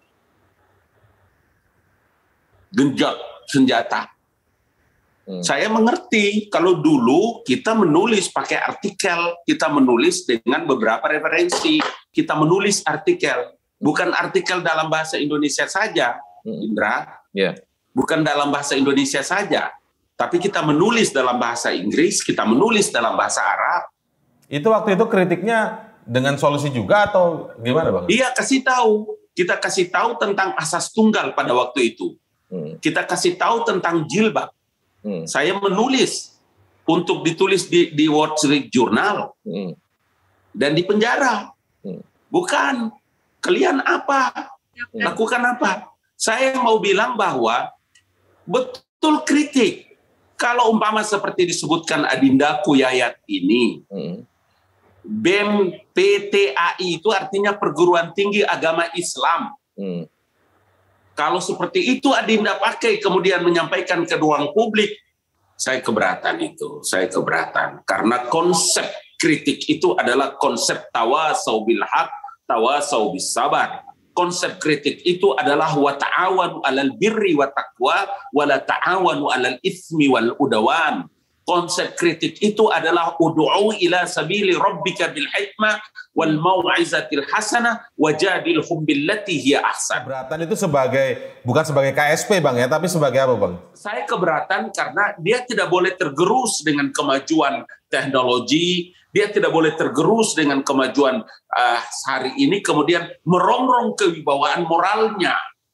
genjot senjata. Hmm. Saya mengerti kalau dulu kita menulis pakai artikel, kita menulis dengan beberapa referensi, kita menulis artikel, bukan artikel dalam bahasa Indonesia saja, hmm. Indra, yeah. bukan dalam bahasa Indonesia saja, tapi kita menulis dalam bahasa Inggris, kita menulis dalam bahasa Arab. Itu waktu itu kritiknya dengan solusi juga atau gimana Bang? Iya, kasih tahu, kita kasih tahu tentang asas tunggal pada waktu itu, hmm. kita kasih tahu tentang jilbab. Hmm. Saya menulis untuk ditulis di, di Wall Street Journal hmm. dan di penjara. Hmm. Bukan kalian apa? Lakukan apa? Saya mau bilang bahwa betul kritik. Kalau umpama seperti disebutkan Adindaku Yayat ini, hmm. B E M P T A I itu artinya Perguruan Tinggi Agama Islam. Hmm. Kalau seperti itu Adinda pakai kemudian menyampaikan ke ruang publik, saya keberatan itu, saya keberatan. Karena konsep kritik itu adalah konsep tawasau bil haq, tawasau bis sabar. Konsep kritik itu adalah wa ta'awanu 'alal birri wa taqwa wa la ta'awanu 'alal itsmi wal udwan. Konsep kritik itu adalah ud'u ila sabili rabbika bil hikmah wal mau'izatil hasanah wajadilhum billati hiya ahsan. Keberatan itu sebagai bukan sebagai K S P Bang ya, tapi sebagai apa Bang? Saya keberatan karena dia tidak boleh tergerus dengan kemajuan teknologi, dia tidak boleh tergerus dengan kemajuan uh, hari ini kemudian merongrong kewibawaan moralnya.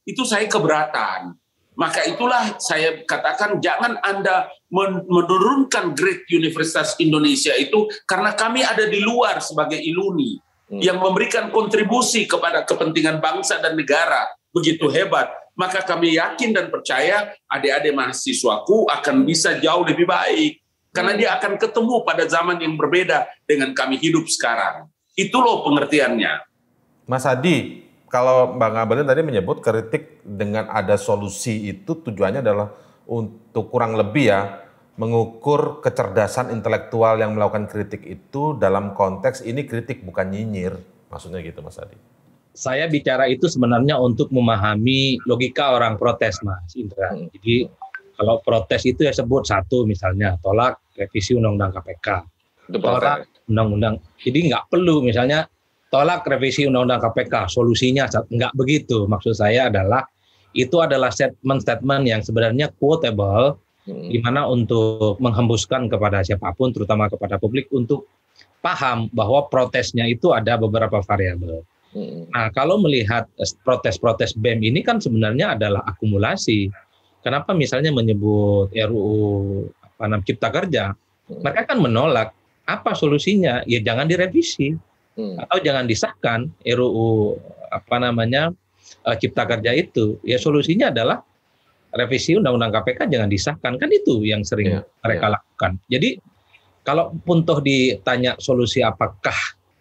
itu saya keberatan. Maka itulah saya katakan jangan Anda menurunkan grade Universitas Indonesia itu karena kami ada di luar sebagai iluni hmm. yang memberikan kontribusi kepada kepentingan bangsa dan negara begitu hebat. Maka kami yakin dan percaya adik-adik mahasiswaku akan bisa jauh lebih baik karena dia akan ketemu pada zaman yang berbeda dengan kami hidup sekarang. Itu loh pengertiannya. Mas Adi, kalau Bang Ngabalin tadi menyebut kritik dengan ada solusi itu tujuannya adalah untuk kurang lebih ya mengukur kecerdasan intelektual yang melakukan kritik itu dalam konteks ini kritik bukan nyinyir, maksudnya gitu Mas Adi. Saya bicara itu sebenarnya untuk memahami logika orang protes Mas Indra. Hmm. Jadi kalau protes itu ya sebut satu misalnya tolak revisi Undang-Undang K P K, tolak Undang-Undang. Jadi nggak perlu misalnya tolak revisi Undang-Undang K P K, solusinya nggak begitu. Maksud saya adalah itu adalah statement-statement yang sebenarnya quotable, hmm. di mana untuk menghembuskan kepada siapapun, terutama kepada publik, untuk paham bahwa protesnya itu ada beberapa variabel. Hmm. Nah, kalau melihat protes-protes B E M ini kan sebenarnya adalah akumulasi. Kenapa misalnya menyebut R U U apa namanya Cipta Kerja? Hmm. Mereka kan menolak. Apa solusinya? Ya jangan direvisi. Hmm. Atau jangan disahkan R U U apa namanya uh, Cipta Kerja itu. Ya solusinya adalah revisi Undang-Undang K P K jangan disahkan, kan itu yang sering yeah, mereka yeah. lakukan. Jadi kalau pun toh ditanya solusi apakah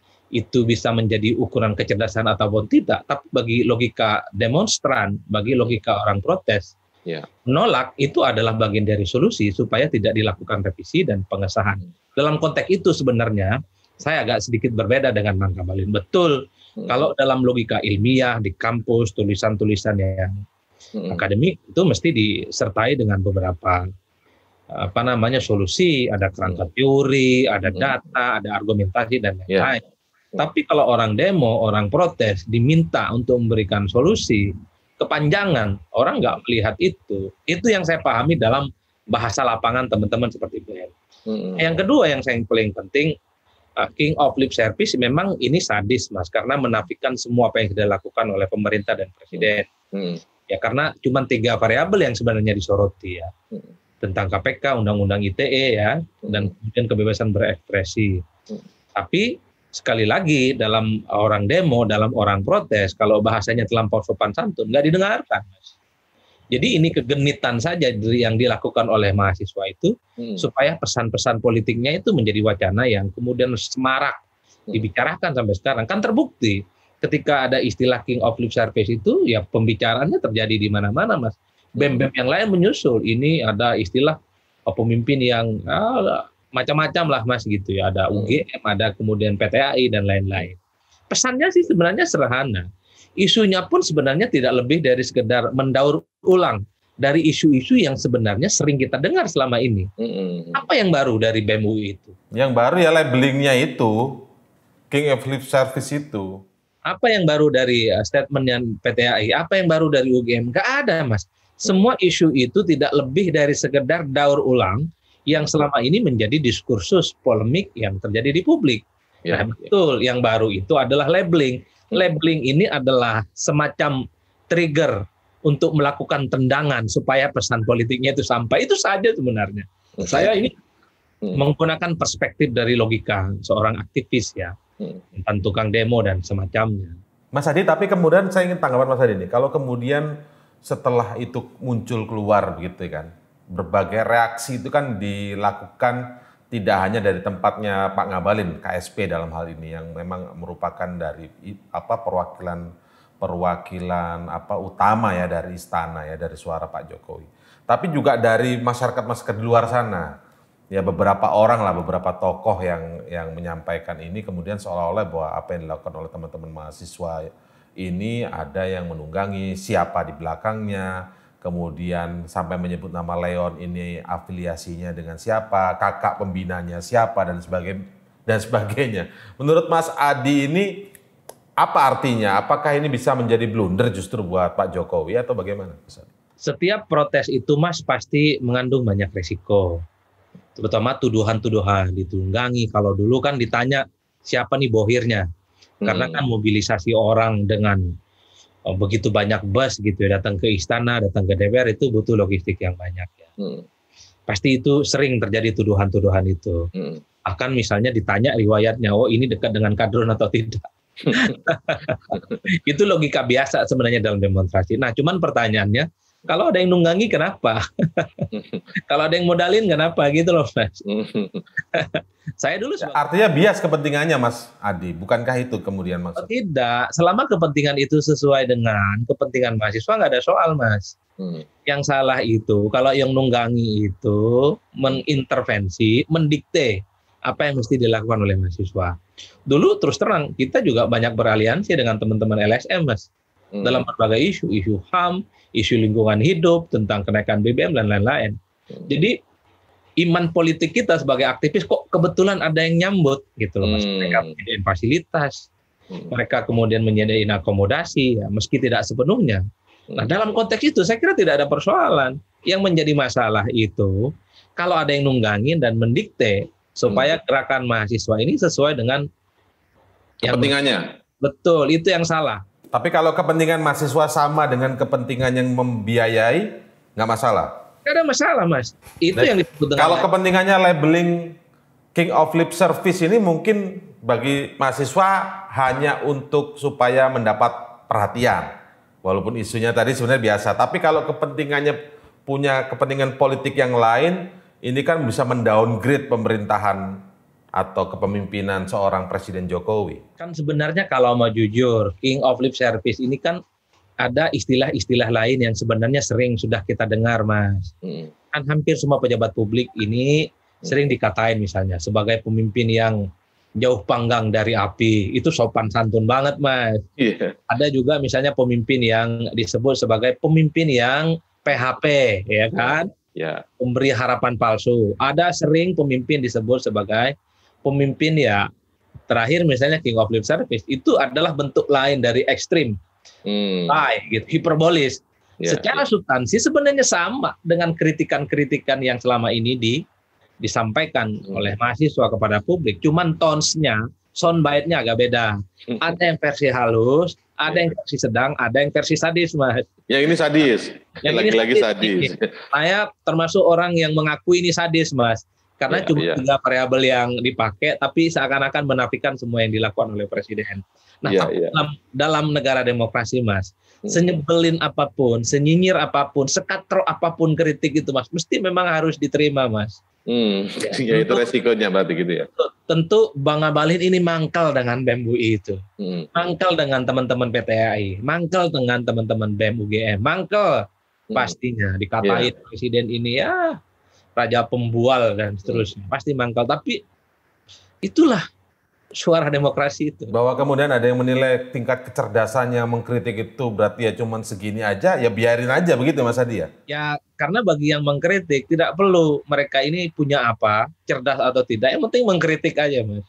itu bisa menjadi ukuran kecerdasan ataupun tidak, tapi bagi logika demonstran, bagi logika orang protes, yeah. menolak itu adalah bagian dari solusi supaya tidak dilakukan revisi dan pengesahan. Dalam konteks itu sebenarnya saya agak sedikit berbeda dengan Bang Ngabalin. Betul, hmm. kalau dalam logika ilmiah di kampus tulisan-tulisan yang hmm. akademik itu mesti disertai dengan beberapa apa namanya solusi, ada kerangka hmm. teori, ada hmm. data, ada argumentasi dan lain-lain. Yeah. Tapi kalau orang demo, orang protes diminta untuk memberikan solusi, kepanjangan, orang nggak melihat itu. Itu yang saya pahami dalam bahasa lapangan teman-teman seperti B E M. Hmm. Yang kedua yang saya paling penting, King of Lip Service memang ini sadis Mas, karena menafikan semua apa yang sudah dilakukan oleh pemerintah dan presiden. Hmm. Ya karena cuma tiga variabel yang sebenarnya disoroti ya, hmm. tentang K P K, Undang-Undang I T E ya, hmm. dan kemudian kebebasan berekspresi. Hmm. Tapi sekali lagi dalam orang demo, dalam orang protes, kalau bahasanya terlampau sopan santun nggak didengarkan Mas. Jadi ini kegenitan saja yang dilakukan oleh mahasiswa itu hmm. supaya pesan-pesan politiknya itu menjadi wacana yang kemudian semarak hmm. dibicarakan sampai sekarang. Kan terbukti ketika ada istilah King of Lip Service itu ya pembicaraannya terjadi di mana-mana Mas. B E M-B E M yang lain menyusul. Ini ada istilah pemimpin yang ah, macam-macam lah Mas gitu ya. Ada U G M, ada kemudian P T A I dan lain-lain. Pesannya sih sebenarnya sederhana. Isunya pun sebenarnya tidak lebih dari sekedar mendaur ulang dari isu-isu yang sebenarnya sering kita dengar selama ini. Mm-hmm. Apa yang baru dari B E M U I itu? Yang baru ya labelingnya itu, King of Lip Service itu. Apa yang baru dari uh, statementnya P T A I? Apa yang baru dari U G M? Nggak ada Mas. Semua isu itu tidak lebih dari sekedar daur ulang yang selama ini menjadi diskursus polemik yang terjadi di publik. Ya, nah, betul, yang baru itu adalah labeling. Labeling ini adalah semacam trigger untuk melakukan tendangan supaya pesan politiknya itu sampai. Itu saja sebenarnya. Hmm. Saya ini hmm. menggunakan perspektif dari logika seorang aktivis ya, hmm. tentang tukang demo dan semacamnya. Mas Adi, tapi kemudian saya ingin tanggapan Mas Adi ini. Kalau kemudian setelah itu muncul keluar begitu kan, berbagai reaksi itu kan dilakukan tidak hanya dari tempatnya Pak Ngabalin, K S P dalam hal ini yang memang merupakan dari apa perwakilan perwakilan apa utama ya dari istana ya, dari suara Pak Jokowi. Tapi juga dari masyarakat-masyarakat di luar sana. Ya beberapa orang lah, beberapa tokoh yang yang menyampaikan ini kemudian seolah-olah bahwa apa yang dilakukan oleh teman-teman mahasiswa ini ada yang menunggangi, siapa di belakangnya. Kemudian sampai menyebut nama Leon ini afiliasinya dengan siapa, kakak pembinanya siapa dan sebagainya dan sebagainya. Menurut Mas Adi ini apa artinya? Apakah ini bisa menjadi blunder justru buat Pak Jokowi atau bagaimana? Setiap protes itu Mas pasti mengandung banyak resiko. Terutama tuduhan-tuduhan ditunggangi. Kalau dulu kan ditanya siapa nih bohirnya. Karena kan mobilisasi orang dengan oh, begitu banyak bus gitu ya, datang ke istana, datang ke D P R itu butuh logistik yang banyak ya. Hmm. Pasti itu sering terjadi tuduhan-tuduhan itu. Hmm. Akan misalnya ditanya riwayatnya, oh ini dekat dengan kadrun atau tidak. Itu logika biasa sebenarnya dalam demonstrasi. Nah, cuman pertanyaannya, kalau ada yang nunggangi kenapa? Kalau ada yang modalin kenapa gitu loh, Mas. Saya dulu ya, artinya bias kepentingannya, Mas Adi, bukankah itu kemudian maksud? Tidak, selama kepentingan itu sesuai dengan kepentingan mahasiswa nggak ada soal, Mas. Hmm. Yang salah itu kalau yang nunggangi itu mengintervensi, mendikte apa yang mesti dilakukan oleh mahasiswa. Dulu terus terang kita juga banyak beraliansi dengan teman-teman L S M, Mas, hmm. dalam berbagai isu, isu H A M, isu lingkungan hidup, tentang kenaikan B B M dan lain-lain. Hmm. Jadi iman politik kita sebagai aktivis kok kebetulan ada yang nyambut gitu loh, Mas. Hmm. Mereka menyediakan fasilitas, hmm. mereka kemudian menyediakan akomodasi, ya, meski tidak sepenuhnya. Hmm. Nah, dalam konteks itu saya kira tidak ada persoalan. Yang menjadi masalah itu kalau ada yang nunggangin dan mendikte supaya gerakan mahasiswa ini sesuai dengan kepentingannya. Yang, betul, itu yang salah. Tapi kalau kepentingan mahasiswa sama dengan kepentingan yang membiayai, nggak masalah? Nggak ada masalah, Mas. Itu nah, yang disebut dengan... Kalau kepentingannya labeling King of Lip Service ini mungkin bagi mahasiswa hanya untuk supaya mendapat perhatian. Walaupun isunya tadi sebenarnya biasa. Tapi kalau kepentingannya punya kepentingan politik yang lain, ini kan bisa mendowngrade pemerintahan atau kepemimpinan seorang Presiden Jokowi. Kan sebenarnya kalau mau jujur, King of Lip Service ini kan ada istilah-istilah lain yang sebenarnya sering sudah kita dengar, Mas. Hmm. Kan hampir semua pejabat publik ini hmm. sering dikatain misalnya sebagai pemimpin yang jauh panggang dari api. Itu sopan santun banget, Mas. Yeah. Ada juga misalnya pemimpin yang disebut sebagai pemimpin yang P H P, ya kan? Ya. Memberi harapan palsu. Ada sering pemimpin disebut sebagai pemimpin ya terakhir misalnya King of Lip Service itu adalah bentuk lain dari ekstrim, hmm. lie, gitu, hiperbolis. Ya, Secara ya. substansi sebenarnya sama dengan kritikan-kritikan yang selama ini di, disampaikan hmm. oleh mahasiswa kepada publik. Cuman tones-nya, soundbite-nya agak beda. Hmm. Ada yang versi halus, ada yang versi sedang, ada yang versi sadis, Mas. Yang ini sadis. Yang lagi-lagi sadis. sadis. Saya termasuk orang yang mengaku ini sadis, Mas. Karena ya, cuma ya. tiga variabel yang dipakai, tapi seakan-akan menafikan semua yang dilakukan oleh Presiden. Nah, ya, ya. Dalam, dalam negara demokrasi, Mas, hmm. senyebelin apapun, senyinyir apapun, sekatro apapun kritik itu, Mas, mesti memang harus diterima, Mas. Hmm. Ya, ya itu resikonya berarti gitu ya. Tentu Bang Abalin ini mangkal dengan B E M U I itu, hmm. mangkal dengan teman-teman P T A I, mangkal dengan teman-teman B E M U G M, mangkal hmm. pastinya dikatain yeah. Presiden ini ya raja pembual dan seterusnya, hmm. pasti mangkal. Tapi itulah suara demokrasi itu. Bahwa kemudian ada yang menilai tingkat kecerdasannya mengkritik itu berarti ya cuman segini aja, ya biarin aja begitu, Mas Adi ya? Ya, karena bagi yang mengkritik tidak perlu mereka ini punya apa, cerdas atau tidak, yang penting mengkritik aja, Mas.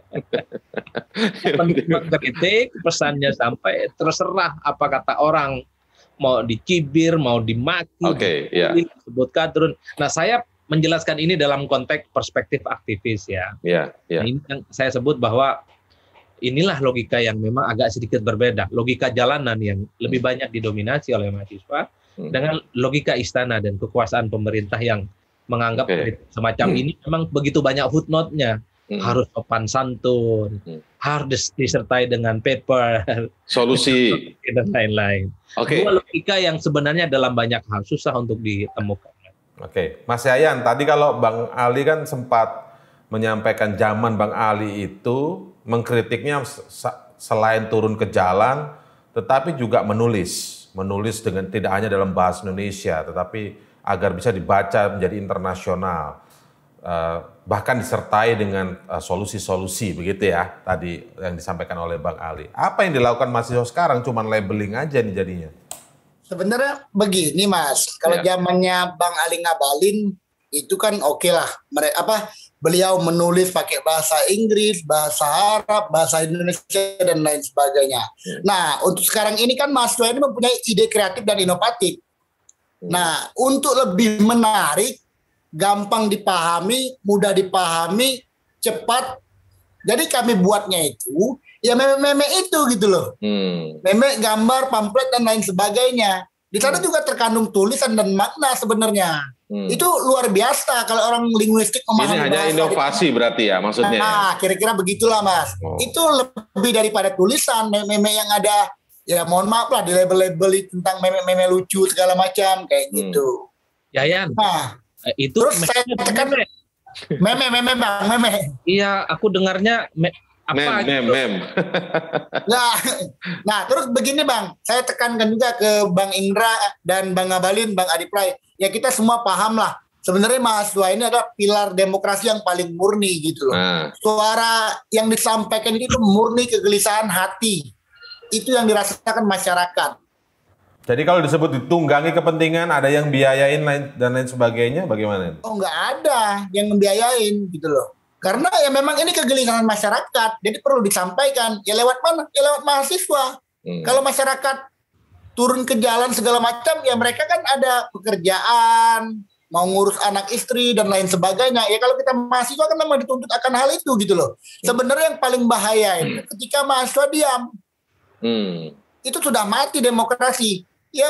Penting mengkritik, pesannya sampai, terserah apa kata orang, mau dicibir, mau dimaki, okay, yeah. disebut kadrun. Nah, saya menjelaskan ini dalam konteks perspektif aktivis ya. Yeah, yeah. Nah, ini yang saya sebut bahwa inilah logika yang memang agak sedikit berbeda. Logika jalanan yang lebih hmm. banyak didominasi oleh mahasiswa hmm. dengan logika istana dan kekuasaan pemerintah yang menganggap okay. semacam hmm. ini memang begitu banyak footnote-nya. Hmm. Harus sopan santun, hmm. harus disertai dengan paper, solusi, dan lain-lain. Okay. Dua logika yang sebenarnya dalam banyak hal susah untuk ditemukan. Oke, okay. Mas Yayan, tadi kalau Bang Ali kan sempat menyampaikan zaman Bang Ali itu mengkritiknya selain turun ke jalan, tetapi juga menulis, menulis dengan tidak hanya dalam bahasa Indonesia, tetapi agar bisa dibaca menjadi internasional, uh, bahkan disertai dengan uh, solusi-solusi begitu ya tadi yang disampaikan oleh Bang Ali. Apa yang dilakukan mahasiswa sekarang? Cuman labeling aja nih jadinya. Sebenarnya begini, Mas, kalau ya. zamannya Bang Ali Ngabalin itu kan oke okay lah, mereka apa beliau menulis pakai bahasa Inggris, bahasa Arab, bahasa Indonesia dan lain sebagainya. Hmm. Nah, untuk sekarang ini kan mahasiswa ini mempunyai ide kreatif dan inovatif. Hmm. Nah, untuk lebih menarik, gampang dipahami, mudah dipahami, cepat. Jadi kami buatnya itu ya meme-meme itu gitu loh. Hmm. Meme, gambar, pamflet dan lain sebagainya. Di sana juga terkandung tulisan dan makna sebenarnya. Hmm. Itu luar biasa kalau orang linguistik memahami. Ini hanya inovasi berarti ya maksudnya. Nah, ya? kira-kira begitulah Mas. Oh. Itu lebih daripada tulisan, meme-meme yang ada, ya mohon maaf lah, di label-label tentang meme-meme lucu segala macam kayak hmm. gitu. Yayan. Nah, itu terus saya tekan meme, meme bang, meme. Iya, aku dengarnya me apa mem, gitu. mem, mem. Nah, nah, terus begini bang, saya tekankan juga ke Bang Indra dan Bang Ngabalin, Bang Adi Pray. Ya kita semua paham lah. Sebenarnya mahasiswa ini adalah pilar demokrasi yang paling murni gitu loh. Nah. Suara yang disampaikan itu murni kegelisahan hati. Itu yang dirasakan masyarakat. Jadi kalau disebut ditunggangi kepentingan, ada yang biayain lain dan lain sebagainya, bagaimana? Oh nggak ada yang membiayain gitu loh. Karena ya memang ini kegelisahan masyarakat, jadi perlu disampaikan. Ya lewat mana? Ya lewat mahasiswa. Hmm. Kalau masyarakat turun ke jalan segala macam, ya mereka kan ada pekerjaan, mau ngurus anak istri dan lain sebagainya. Ya kalau kita mahasiswa kan memang dituntut akan hal itu gitu loh. Sebenarnya yang paling bahaya itu ketika mahasiswa diam. Hmm. Itu sudah mati demokrasi. Ya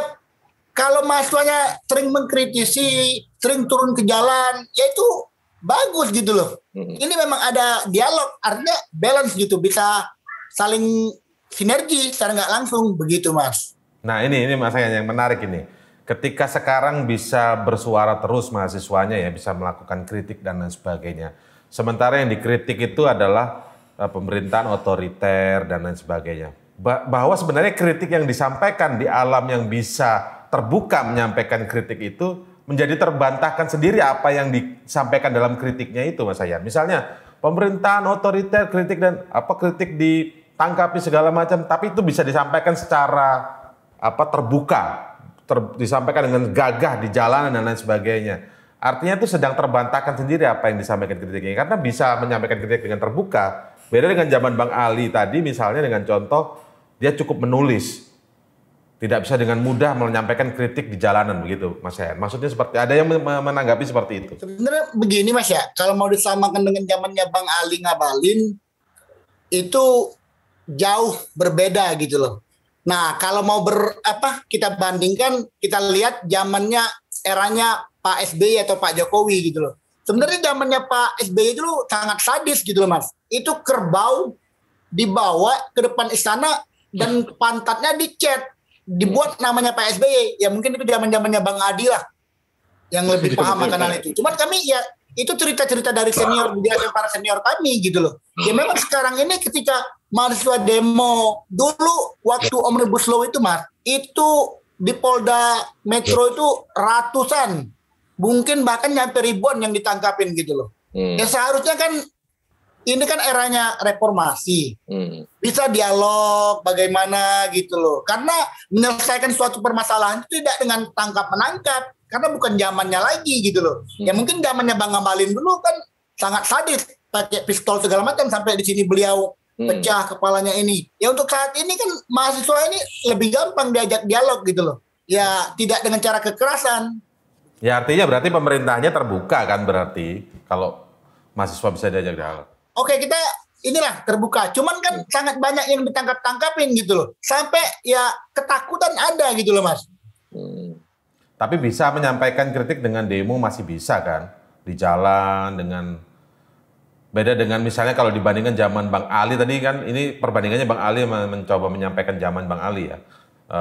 kalau mahasiswanya sering mengkritisi, sering turun ke jalan, ya itu bagus gitu loh. Hmm. Ini memang ada dialog, artinya balance gitu, bisa saling sinergi secara nggak langsung begitu Mas. Nah ini ini Mas yang menarik ini. Ketika sekarang bisa bersuara terus mahasiswanya ya, bisa melakukan kritik dan lain sebagainya. Sementara yang dikritik itu adalah uh, pemerintahan otoriter dan lain sebagainya. Ba bahwa sebenarnya kritik yang disampaikan di alam yang bisa terbuka menyampaikan kritik itu menjadi terbantahkan sendiri apa yang disampaikan dalam kritiknya itu Mas Yayan. Misalnya pemerintahan otoriter kritik dan apa kritik ditangkapi segala macam, tapi itu bisa disampaikan secara apa terbuka, ter, disampaikan dengan gagah di jalanan dan lain sebagainya. Artinya itu sedang terbantahkan sendiri apa yang disampaikan kritiknya karena bisa menyampaikan kritik dengan terbuka. Beda dengan zaman Bang Ali tadi misalnya dengan contoh dia cukup menulis. Tidak bisa dengan mudah menyampaikan kritik di jalanan begitu, Mas Yayan. Maksudnya seperti ada yang menanggapi seperti itu. Sebenarnya begini Mas ya, kalau mau disamakan dengan zamannya Bang Ali Ngabalin itu jauh berbeda gitu loh. Nah, kalau mau ber apa kita bandingkan, kita lihat zamannya eranya Pak S B Y atau Pak Jokowi gitu loh. Sebenarnya zamannya Pak S B Y itu sangat sadis gitu loh Mas. Itu kerbau dibawa ke depan istana dan pantatnya dicet. Dibuat namanya Pak S B Y, ya mungkin itu zaman-zamannya Bang Adi lah yang lebih paham akan hal itu. Cuman kami ya itu cerita-cerita dari senior, dari para senior kami gitu loh. Ya memang sekarang ini ketika mahasiswa demo dulu waktu Omnibus Law itu Mas, itu di Polda Metro itu ratusan, mungkin bahkan nyampe ribuan yang ditangkapin gitu loh. Hmm. Ya seharusnya kan ini kan eranya reformasi, hmm. bisa dialog bagaimana gitu loh. Karena menyelesaikan suatu permasalahan itu tidak dengan tangkap menangkap, karena bukan zamannya lagi gitu loh. Hmm. Ya mungkin zamannya Bang Ngabalin dulu kan sangat sadis, pakai pistol segala macam sampai di sini beliau hmm. pecah kepalanya ini. Ya untuk saat ini kan mahasiswa ini lebih gampang diajak dialog gitu loh. Ya tidak dengan cara kekerasan. Ya artinya berarti pemerintahnya terbuka kan berarti kalau mahasiswa bisa diajak dialog. Oke, kita inilah terbuka. Cuman kan hmm. sangat banyak yang ditangkap-tangkapin gitu loh. Sampai ya ketakutan ada gitu loh Mas. Hmm. Tapi bisa menyampaikan kritik dengan demo masih bisa kan? Di jalan dengan... Beda dengan misalnya kalau dibandingkan zaman Bang Ali tadi kan, ini perbandingannya Bang Ali mencoba menyampaikan zaman Bang Ali ya.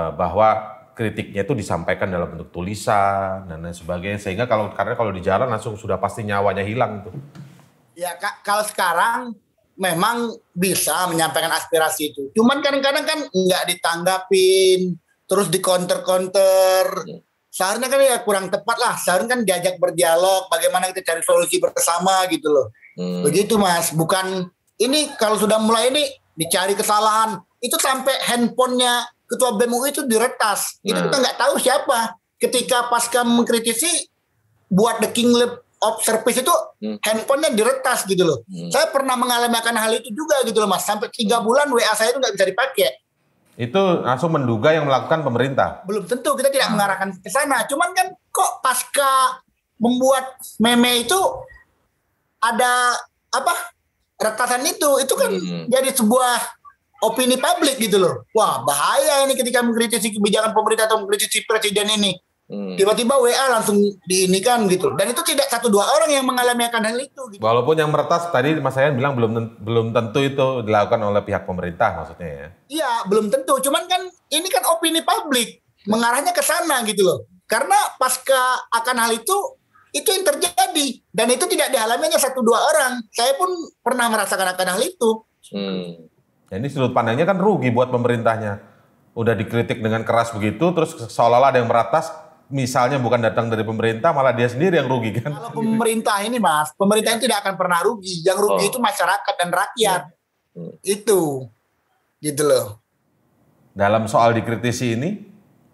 Bahwa kritiknya itu disampaikan dalam bentuk tulisan dan lain sebagainya. Sehingga kalau karena kalau di jalan langsung sudah pasti nyawanya hilang tuh. Ya kalau sekarang memang bisa menyampaikan aspirasi itu. Cuman kadang-kadang kan nggak ditanggapin, terus di-counter-counter. Seharusnya kan ya kurang tepat lah. Seharusnya kan diajak berdialog, bagaimana kita cari solusi bersama gitu loh. Hmm. Begitu Mas. Bukan ini kalau sudah mulai ini dicari kesalahan. Itu sampai handphonenya Ketua B E M U I itu diretas. Itu hmm. kita nggak tahu siapa. Ketika pasca mengkritisi, buat the king lip of service itu hmm. handphonenya diretas gitu loh. Hmm. Saya pernah mengalami akan hal itu juga gitu loh Mas. Sampai tiga bulan W A saya itu nggak bisa dipakai. Itu langsung menduga yang melakukan pemerintah? Belum tentu, kita tidak mengarahkan ke sana. Cuman kan kok pasca membuat meme itu ada apa retasan itu, itu kan hmm. jadi sebuah opini publik gitu loh. Wah, bahaya ini ketika mengkritisi kebijakan pemerintah atau mengkritisi presiden ini. Hmm. Tiba-tiba W A langsung diinikan gitu. Dan itu tidak satu dua orang yang mengalami akan hal itu. Gitu. Walaupun yang meretas tadi Mas Yayan bilang belum belum tentu itu dilakukan oleh pihak pemerintah maksudnya ya. Iya, belum tentu. Cuman kan ini kan opini publik mengarahnya ke sana gitu loh. Karena pasca akan hal itu itu yang terjadi dan itu tidak dialami hanya satu dua orang. Saya pun pernah merasakan akan hal itu. Hmm. Ya, ini sudut pandangnya kan rugi buat pemerintahnya. Udah dikritik dengan keras begitu, terus seolah-olah ada yang meratas. Misalnya bukan datang dari pemerintah, malah dia sendiri yang rugi kan? Kalau pemerintah ini mas, pemerintah itu tidak akan pernah rugi. Yang rugi oh. itu masyarakat dan rakyat. Hmm. Itu, gitu loh. Dalam soal dikritisi ini,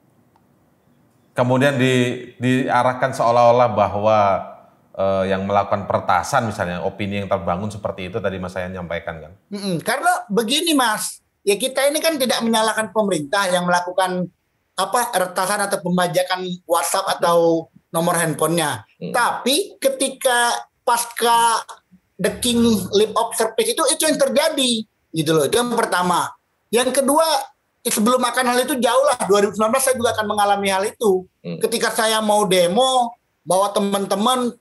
kemudian di, diarahkan seolah-olah bahwa eh, yang melakukan peretasan misalnya, opini yang terbangun seperti itu tadi Mas Yayan nyampaikan kan? Hmm, karena begini mas, ya kita ini kan tidak menyalahkan pemerintah yang melakukan apa retasan atau pembajakan WhatsApp atau nomor handphonenya. Hmm. Tapi ketika pasca the king leap of service itu itu yang terjadi gitu loh. Itu yang pertama. Yang kedua, sebelum akan hal itu jauh lah dua ribu sembilan belas saya juga akan mengalami hal itu. Hmm. Ketika saya mau demo bawa teman-teman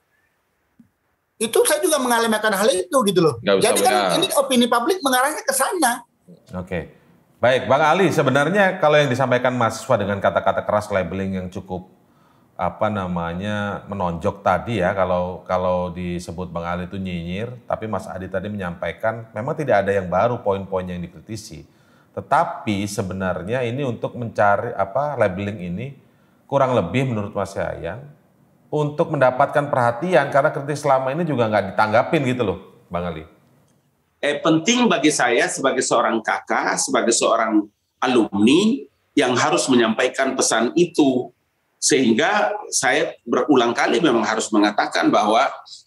itu saya juga mengalami akan hal itu gitu loh. Jadi kan ini opini publik mengarahnya ke sana. Oke. Okay. Baik, Bang Ali, sebenarnya kalau yang disampaikan mahasiswa dengan kata-kata keras labeling yang cukup apa namanya menonjok tadi ya, kalau kalau disebut Bang Ali itu nyinyir, tapi Mas Adi tadi menyampaikan memang tidak ada yang baru poin-poin yang dikritisi. Tetapi sebenarnya ini untuk mencari apa labeling ini kurang lebih menurut Mas Yayan untuk mendapatkan perhatian karena kritik selama ini juga nggak ditanggapin gitu loh, Bang Ali. Eh, penting bagi saya sebagai seorang kakak, sebagai seorang alumni yang harus menyampaikan pesan itu. Sehingga saya berulang kali memang harus mengatakan bahwa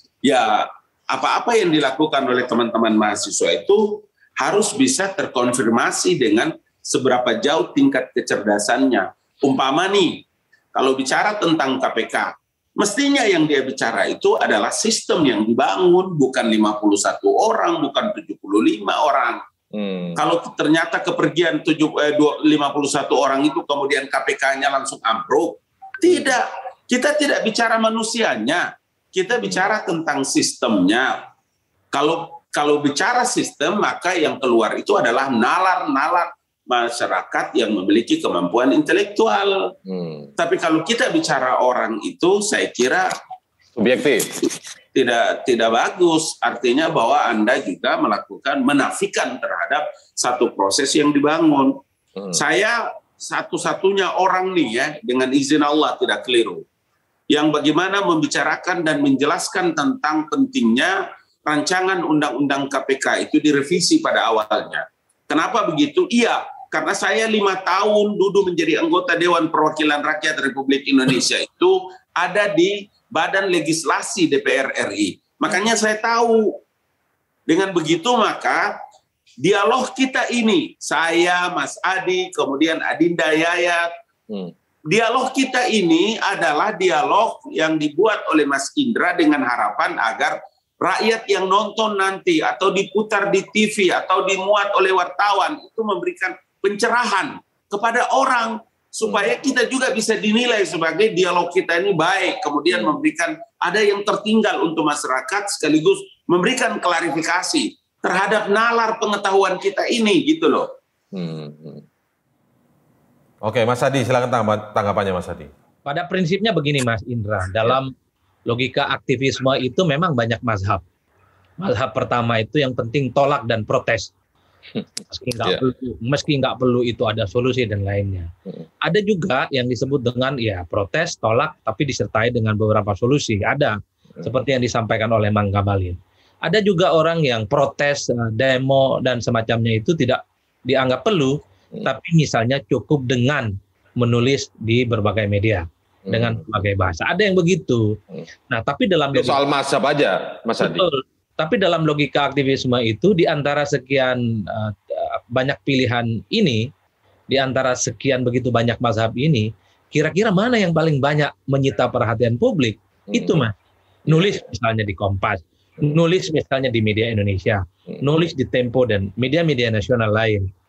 ya apa-apa yang dilakukan oleh teman-teman mahasiswa itu harus bisa terkonfirmasi dengan seberapa jauh tingkat kecerdasannya. Umpama nih, kalau bicara tentang K P K, mestinya yang dia bicara itu adalah sistem yang dibangun, bukan lima puluh satu orang, bukan tujuh puluh lima orang. Hmm. Kalau ternyata kepergian lima puluh satu orang itu kemudian K P K-nya langsung ambruk, tidak. Kita tidak bicara manusianya, kita bicara tentang sistemnya. Kalau kalau bicara sistem, maka yang keluar itu adalah nalar-nalar masyarakat yang memiliki kemampuan intelektual. Hmm. Tapi kalau kita bicara orang itu, saya kira subjektif. Tidak tidak bagus. Artinya bahwa Anda juga melakukan menafikan terhadap satu proses yang dibangun. Hmm. Saya satu-satunya orang nih ya, dengan izin Allah tidak keliru, yang bagaimana membicarakan dan menjelaskan tentang pentingnya rancangan undang-undang K P K itu direvisi pada awalnya. Kenapa begitu? Iya. Karena saya lima tahun duduk menjadi anggota Dewan Perwakilan Rakyat Republik Indonesia itu ada di Badan Legislasi D P R R I. Makanya saya tahu. Dengan begitu maka dialog kita ini, saya, Mas Adi, kemudian Adinda Yayat, hmm. dialog kita ini adalah dialog yang dibuat oleh Mas Indra dengan harapan agar rakyat yang nonton nanti atau diputar di T V atau dimuat oleh wartawan itu memberikan pencerahan kepada orang supaya kita juga bisa dinilai sebagai dialog kita ini baik, kemudian memberikan ada yang tertinggal untuk masyarakat sekaligus memberikan klarifikasi terhadap nalar pengetahuan kita ini gitu loh. Hmm. Oke, Mas Adi, silakan tanggapannya Mas Adi. Pada prinsipnya begini Mas Indra, dalam logika aktivisme itu memang banyak mazhab. Mazhab pertama itu yang penting tolak dan protes. Meski nggak yeah. perlu, meski nggak perlu itu ada solusi dan lainnya. Hmm. Ada juga yang disebut dengan ya protes, tolak, tapi disertai dengan beberapa solusi. Ada hmm. seperti yang disampaikan oleh Mang Kabalin. Ada juga orang yang protes, demo dan semacamnya itu tidak dianggap perlu, hmm. tapi misalnya cukup dengan menulis di berbagai media hmm. dengan berbagai bahasa. Ada yang begitu. Hmm. Nah, tapi dalam logika, soal mazhab aja, Mas Adi. Betul. Tapi dalam logika aktivisme itu, di antara sekian uh, banyak pilihan ini, di antara sekian begitu banyak mazhab ini, kira-kira mana yang paling banyak menyita perhatian publik? Hmm. Itu mah. Nulis misalnya di Kompas, hmm. nulis misalnya di media Indonesia, hmm. nulis di Tempo dan media-media nasional lain.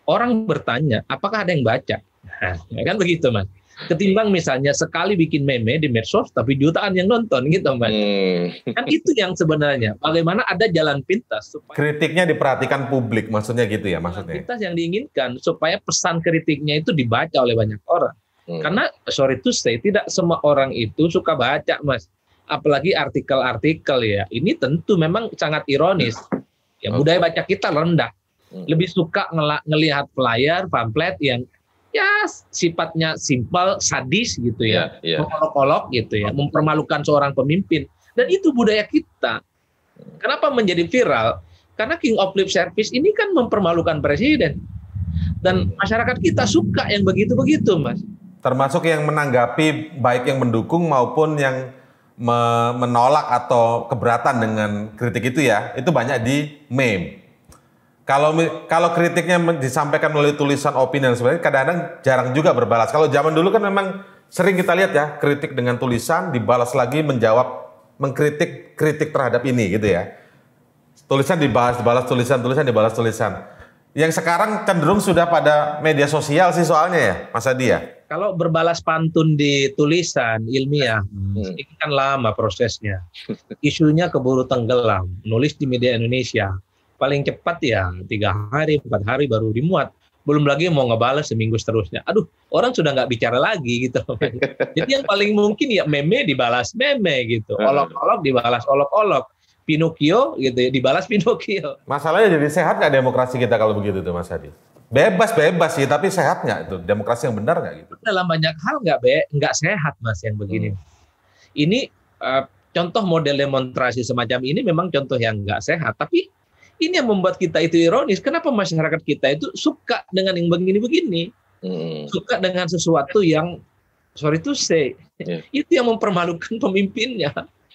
orang bertanya, apakah ada yang baca? Nah, ya kan begitu, Mas. Ketimbang misalnya sekali bikin meme di medsos tapi jutaan yang nonton gitu, Mas. Hmm. Kan itu yang sebenarnya bagaimana ada jalan pintas supaya kritiknya diperhatikan publik, maksudnya gitu ya, maksudnya. Pintas yang diinginkan supaya pesan kritiknya itu dibaca oleh banyak orang. Hmm. Karena sorry to say tidak semua orang itu suka baca, Mas. Apalagi artikel-artikel ya. Ini tentu memang sangat ironis. Ya budaya baca kita rendah. Lebih suka ngel- ngelihat flyer, pamflet yang ya sifatnya simpel, sadis gitu ya, yeah, yeah. mengolok-olok gitu ya, mempermalukan seorang pemimpin. Dan itu budaya kita. Kenapa menjadi viral? Karena King of Lip Service ini kan mempermalukan presiden. Dan masyarakat kita suka yang begitu-begitu, Mas. Termasuk yang menanggapi, baik yang mendukung maupun yang me- menolak atau keberatan dengan kritik itu ya, itu banyak di meme. Kalau kalau kritiknya disampaikan melalui tulisan opini dan sebagainya, kadang-kadang jarang juga berbalas. Kalau zaman dulu kan memang sering kita lihat ya, kritik dengan tulisan dibalas lagi, menjawab, mengkritik kritik terhadap ini gitu ya. Tulisan dibalas, dibalas tulisan, tulisan dibalas tulisan. Yang sekarang cenderung sudah pada media sosial sih soalnya ya, Mas Adi ya. Kalau berbalas pantun di tulisan ilmiah, hmm. ini kan lama prosesnya. Isunya keburu tenggelam, nulis di media Indonesia. Paling cepat ya tiga hari, empat hari baru dimuat. Belum lagi mau ngebales seminggu seterusnya. Aduh, orang sudah nggak bicara lagi gitu. Jadi yang paling mungkin ya meme dibalas meme gitu. Olok-olok dibalas olok-olok. Pinocchio gitu ya, dibalas Pinocchio. Masalahnya jadi sehat nggak demokrasi kita kalau begitu tuh Mas Adi? Bebas-bebas sih, tapi sehat nggak itu? Demokrasi yang benar nggak gitu? Dalam banyak hal nggak be- nggak sehat Mas yang begini. Hmm. Ini uh, contoh model demonstrasi semacam ini memang contoh yang nggak sehat. Tapi ini yang membuat kita itu ironis. Kenapa masyarakat kita itu suka dengan yang begini-begini? Hmm. Suka dengan sesuatu yang, sorry to say, yeah. itu yang mempermalukan pemimpinnya.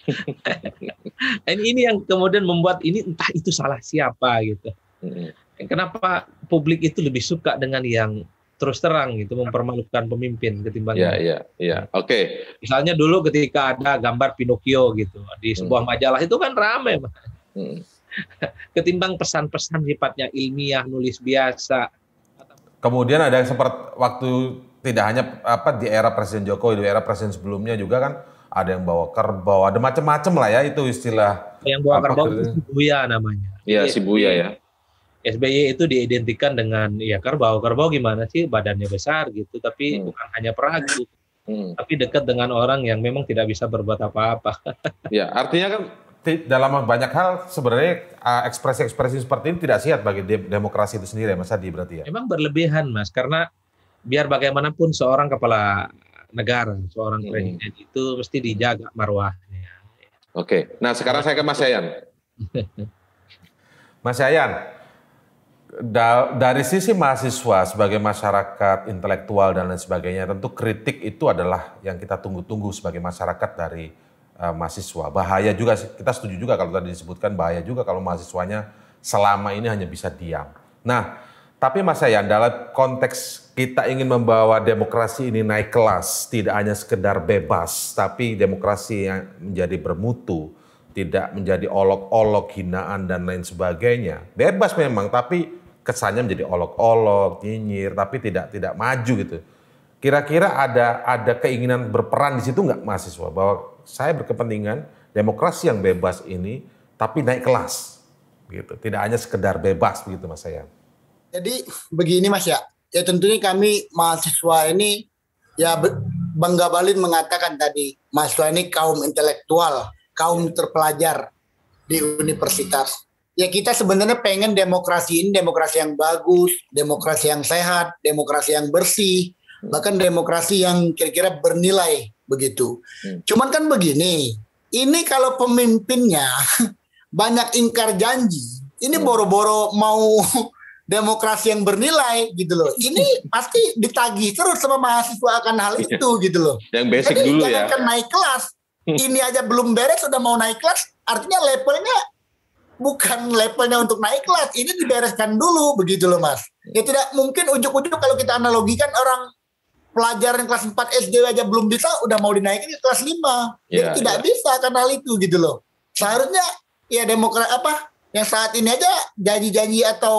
Dan ini yang kemudian membuat ini entah itu salah siapa gitu. Hmm. Kenapa publik itu lebih suka dengan yang terus terang gitu, mempermalukan pemimpin ketimbang Iya, iya, iya. Oke. Misalnya dulu ketika ada gambar Pinocchio gitu di sebuah hmm. majalah itu kan rame, Mas. Hmm. Ketimbang pesan-pesan sifatnya ilmiah, nulis biasa. Kemudian ada seperti waktu tidak hanya apa di era Presiden Jokowi, di era presiden sebelumnya juga kan ada yang bawa kerbau, ada macam-macam lah ya itu istilah. Yang bawa kerbau itu Shibuya namanya. Iya, Shibuya ya. S B Y itu diidentikan dengan ya kerbau. Kerbau gimana sih, badannya besar gitu, tapi hmm. bukan hanya peragu. Hmm. Tapi dekat dengan orang yang memang tidak bisa berbuat apa-apa. Ya, artinya kan dalam banyak hal sebenarnya ekspresi-ekspresi seperti ini tidak sehat bagi demokrasi itu sendiri, Mas Adi berarti ya. Memang berlebihan, Mas, karena biar bagaimanapun seorang kepala negara, seorang hmm. presiden itu mesti dijaga marwahnya. Oke, nah sekarang saya ke Mas Yayan. Mas Yayan, da dari sisi mahasiswa sebagai masyarakat intelektual dan lain sebagainya, tentu kritik itu adalah yang kita tunggu-tunggu sebagai masyarakat dari uh, mahasiswa. Bahaya juga, kita setuju juga kalau tadi disebutkan bahaya juga kalau mahasiswanya selama ini hanya bisa diam. Nah, tapi Mas Yayan, dalam konteks kita ingin membawa demokrasi ini naik kelas, tidak hanya sekedar bebas, tapi demokrasi yang menjadi bermutu, tidak menjadi olok-olok, hinaan, dan lain sebagainya. Bebas memang, tapi kesannya menjadi olok-olok, nyinyir, tapi tidak tidak maju gitu. Kira-kira ada ada keinginan berperan di situ nggak mahasiswa? Bahwa saya berkepentingan demokrasi yang bebas ini, tapi naik kelas. Gitu. Tidak hanya sekedar bebas begitu Mas Yayan. Jadi begini Mas ya, ya tentunya kami mahasiswa ini ya Bang Ngabalin mengatakan tadi, mahasiswa ini kaum intelektual, kaum terpelajar di universitas. Ya kita sebenarnya pengen demokrasi ini demokrasi yang bagus, demokrasi yang sehat, demokrasi yang bersih, bahkan demokrasi yang kira-kira bernilai begitu. Cuman kan begini, ini kalau pemimpinnya banyak ingkar janji, ini boro-boro mau demokrasi yang bernilai gitu loh. Ini pasti ditagih terus sama mahasiswa akan hal itu gitu loh. Yang basic Jadi, dulu ya. jangan kan naik kelas. Ini aja belum beres sudah mau naik kelas, artinya levelnya bukan levelnya untuk naik kelas. Ini dibereskan dulu begitu loh Mas. Ya tidak mungkin ujuk-ujuk kalau kita analogikan orang pelajaran kelas empat S D aja belum bisa udah mau dinaikin ke kelas lima. Jadi yeah, tidak yeah. bisa karena hal itu gitu loh. Seharusnya ya demokrat apa yang saat ini aja janji-janji atau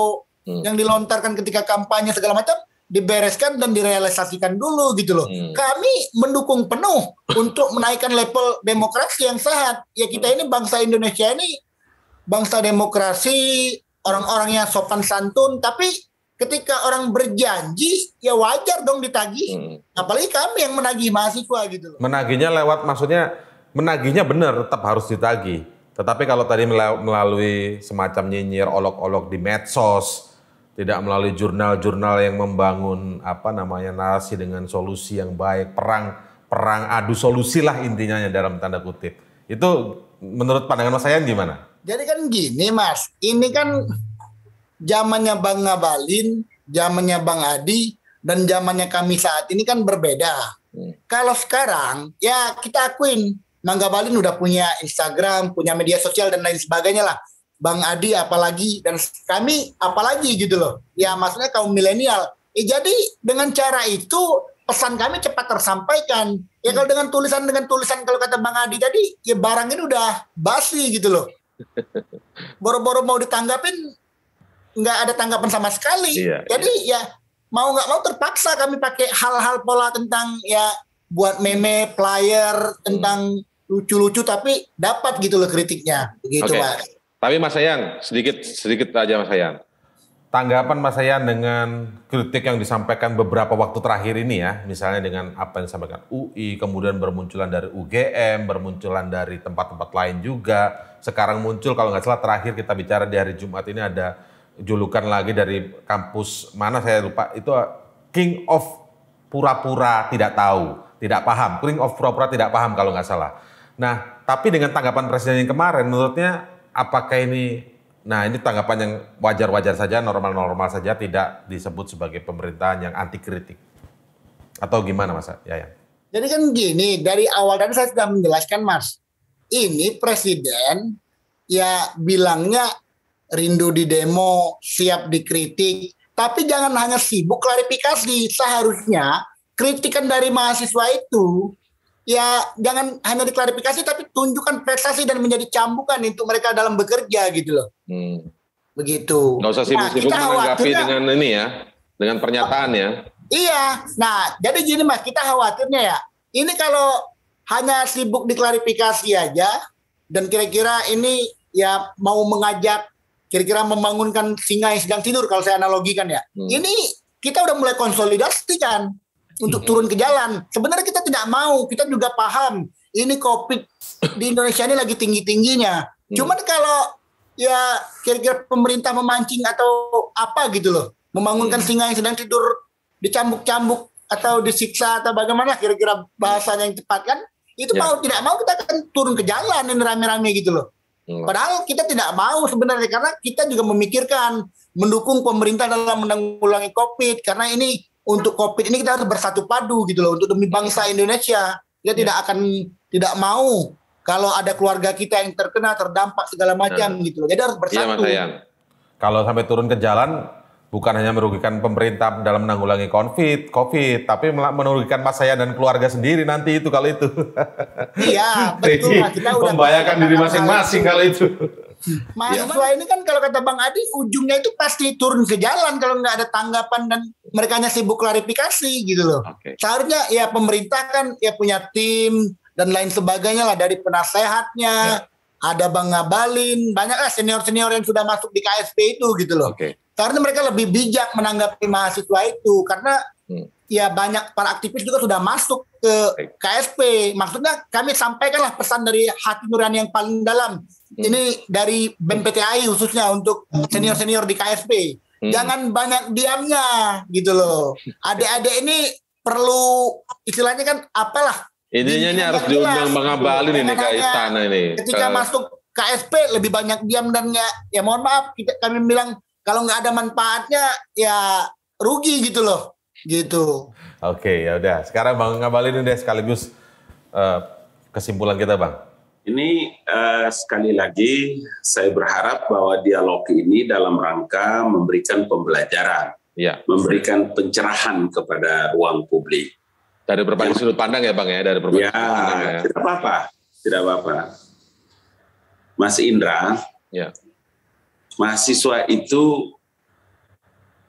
hmm. yang dilontarkan ketika kampanye segala macam dibereskan dan direalisasikan dulu gitu loh. Hmm. Kami mendukung penuh untuk menaikkan level demokrasi yang sehat. Ya kita ini bangsa Indonesia ini bangsa demokrasi, orang-orang yang sopan santun, tapi ketika orang berjanji ya wajar dong ditagih. Hmm. Apalagi kami yang menagih mahasiswa gitu loh. Menagihnya lewat, maksudnya menagihnya benar tetap harus ditagih. Tetapi kalau tadi melalui semacam nyinyir, olok-olok di medsos, tidak melalui jurnal-jurnal yang membangun apa namanya narasi dengan solusi yang baik, perang perang adu solusi lah intinya dalam tanda kutip. Itu menurut pandangan Mas Yayan gimana? Jadi kan gini Mas, ini kan zamannya Bang Ngabalin, zamannya Bang Adi, dan zamannya kami saat ini kan berbeda. Hmm. Kalau sekarang ya kita akuin, Bang Ngabalin udah punya Instagram, punya media sosial dan lain sebagainya lah. Bang Adi apalagi, dan kami apalagi gitu loh. Ya maksudnya kaum milenial. Eh, jadi dengan cara itu pesan kami cepat tersampaikan. Ya kalau dengan tulisan dengan tulisan kalau kata Bang Adi tadi, ya barang ini udah basi gitu loh. Boro-boro mau ditanggapin, nggak ada tanggapan sama sekali. Iya, jadi iya. ya mau nggak mau terpaksa kami pakai hal-hal pola tentang ya buat meme, flyer, tentang lucu-lucu tapi dapat gitu loh kritiknya. Begitu okay. Mas. Tapi Mas Yayan, sedikit sedikit aja Mas Yayan. Tanggapan Mas Yayan dengan kritik yang disampaikan beberapa waktu terakhir ini ya, misalnya dengan apa yang disampaikan U I, kemudian bermunculan dari U G M, bermunculan dari tempat-tempat lain juga. Sekarang muncul kalau nggak salah terakhir kita bicara di hari Jumat ini ada julukan lagi dari kampus mana saya lupa, itu King of pura-pura tidak tahu, tidak paham. King of pura-pura tidak paham kalau nggak salah. Nah, tapi dengan tanggapan Presiden yang kemarin, menurutnya apakah ini, nah ini tanggapan yang wajar-wajar saja, normal-normal saja, tidak disebut sebagai pemerintahan yang anti kritik? Atau gimana Mas Yayan? Jadi kan gini, dari awal tadi saya sudah menjelaskan Mas, ini Presiden ya bilangnya rindu di demo, siap dikritik, tapi jangan hanya sibuk klarifikasi. Seharusnya kritikan dari mahasiswa itu ya jangan hanya diklarifikasi tapi tunjukkan prestasi dan menjadi cambukan untuk mereka dalam bekerja gitu loh. Hmm. Begitu. Nggak usah sibuk-sibuk nah, menanggapi dengan ini ya, dengan pernyataan ya. Iya. Nah, jadi gini Mas, kita khawatirnya ya, ini kalau hanya sibuk diklarifikasi aja dan kira-kira ini ya mau mengajak, kira-kira membangunkan singa yang sedang tidur kalau saya analogikan ya. Hmm. Ini kita udah mulai konsolidasi kan untuk turun ke jalan. Sebenarnya kita tidak mau, kita juga paham ini COVID di Indonesia ini lagi tinggi-tingginya. Hmm. Cuman kalau ya kira-kira pemerintah memancing atau apa gitu loh, membangunkan hmm. singa yang sedang tidur, dicambuk-cambuk atau disiksa atau bagaimana kira-kira bahasanya yang tepat kan, itu ya. Mau tidak mau kita akan turun ke jalan ini rame-rame gitu loh. Hmm. Padahal kita tidak mau sebenarnya, karena kita juga memikirkan mendukung pemerintah dalam menanggulangi COVID, karena ini untuk COVID ini kita harus bersatu padu gitu loh, untuk demi bangsa Indonesia. Kita ya. tidak akan tidak mau kalau ada keluarga kita yang terkena, terdampak segala macam nah. gitu loh. Jadi harus bersatu. Iya, kalau sampai turun ke jalan, bukan hanya merugikan pemerintah dalam menanggulangi COVID, COVID, tapi merugikan Mas Yayan dan keluarga sendiri nanti itu kalau itu. Iya, betul. Nah, kita udah membahayakan diri masing-masing kalau itu. Mahasiswa ya. ini kan kalau kata Bang Adi, ujungnya itu pasti turun ke jalan kalau nggak ada tanggapan dan mereka hanya sibuk klarifikasi gitu loh. Okay. Seharusnya ya pemerintah kan ya punya tim dan lain sebagainya lah, dari penasehatnya, ya. Ada Bang Ngabalin, banyak lah senior-senior yang sudah masuk di K S P itu gitu loh. Okay. Karena mereka lebih bijak menanggapi mahasiswa itu, karena hmm. ya banyak para aktivis juga sudah masuk ke K S P. Maksudnya kami sampaikanlah pesan dari hati nurani yang paling dalam. Hmm. Ini dari B M P T A I khususnya untuk senior-senior di K S P. Hmm. Jangan banyak diamnya gitu loh. Adik-adik ini perlu istilahnya kan apalah. Intinya ini harus diundang Bang Ngabalin ini ke istana ini. Ketika ke... masuk K S P lebih banyak diam dan ya, ya mohon maaf kita, kami bilang kalau nggak ada manfaatnya ya rugi gitu loh. Gitu. Oke, ya udah. Sekarang Bang Ngabalin udah sekaligus uh, kesimpulan kita, Bang. Ini uh, sekali lagi saya berharap bahwa dialog ini dalam rangka memberikan pembelajaran, ya, memberikan pencerahan kepada ruang publik. Dari berbagai sudut pandang ya Bang ya, dari berbagai ya, sudut pandang ya. Tidak apa-apa, tidak apa-apa. Mas Indra, ya. Mahasiswa itu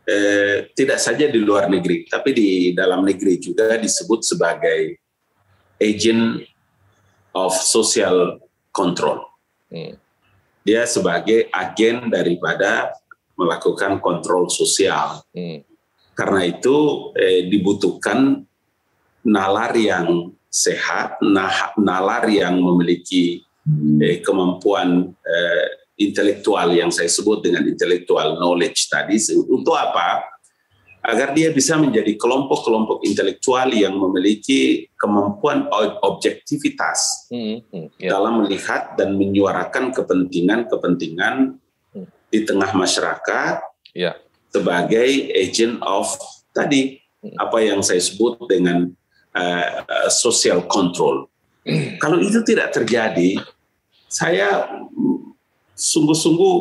eh, tidak saja di luar negeri, tapi di dalam negeri juga disebut sebagai agent of social control. Hmm. Dia sebagai agen daripada melakukan kontrol sosial. Hmm. Karena itu eh, dibutuhkan nalar yang sehat, nah, nalar yang memiliki eh, kemampuan eh, intelektual yang saya sebut dengan intellectual knowledge tadi. Untuk apa? Agar dia bisa menjadi kelompok-kelompok intelektual yang memiliki kemampuan objektivitas hmm, hmm, yeah. dalam melihat dan menyuarakan kepentingan-kepentingan hmm. di tengah masyarakat yeah. sebagai agent of tadi hmm. apa yang saya sebut dengan uh, uh, social control. Hmm. Kalau itu tidak terjadi, saya sungguh-sungguh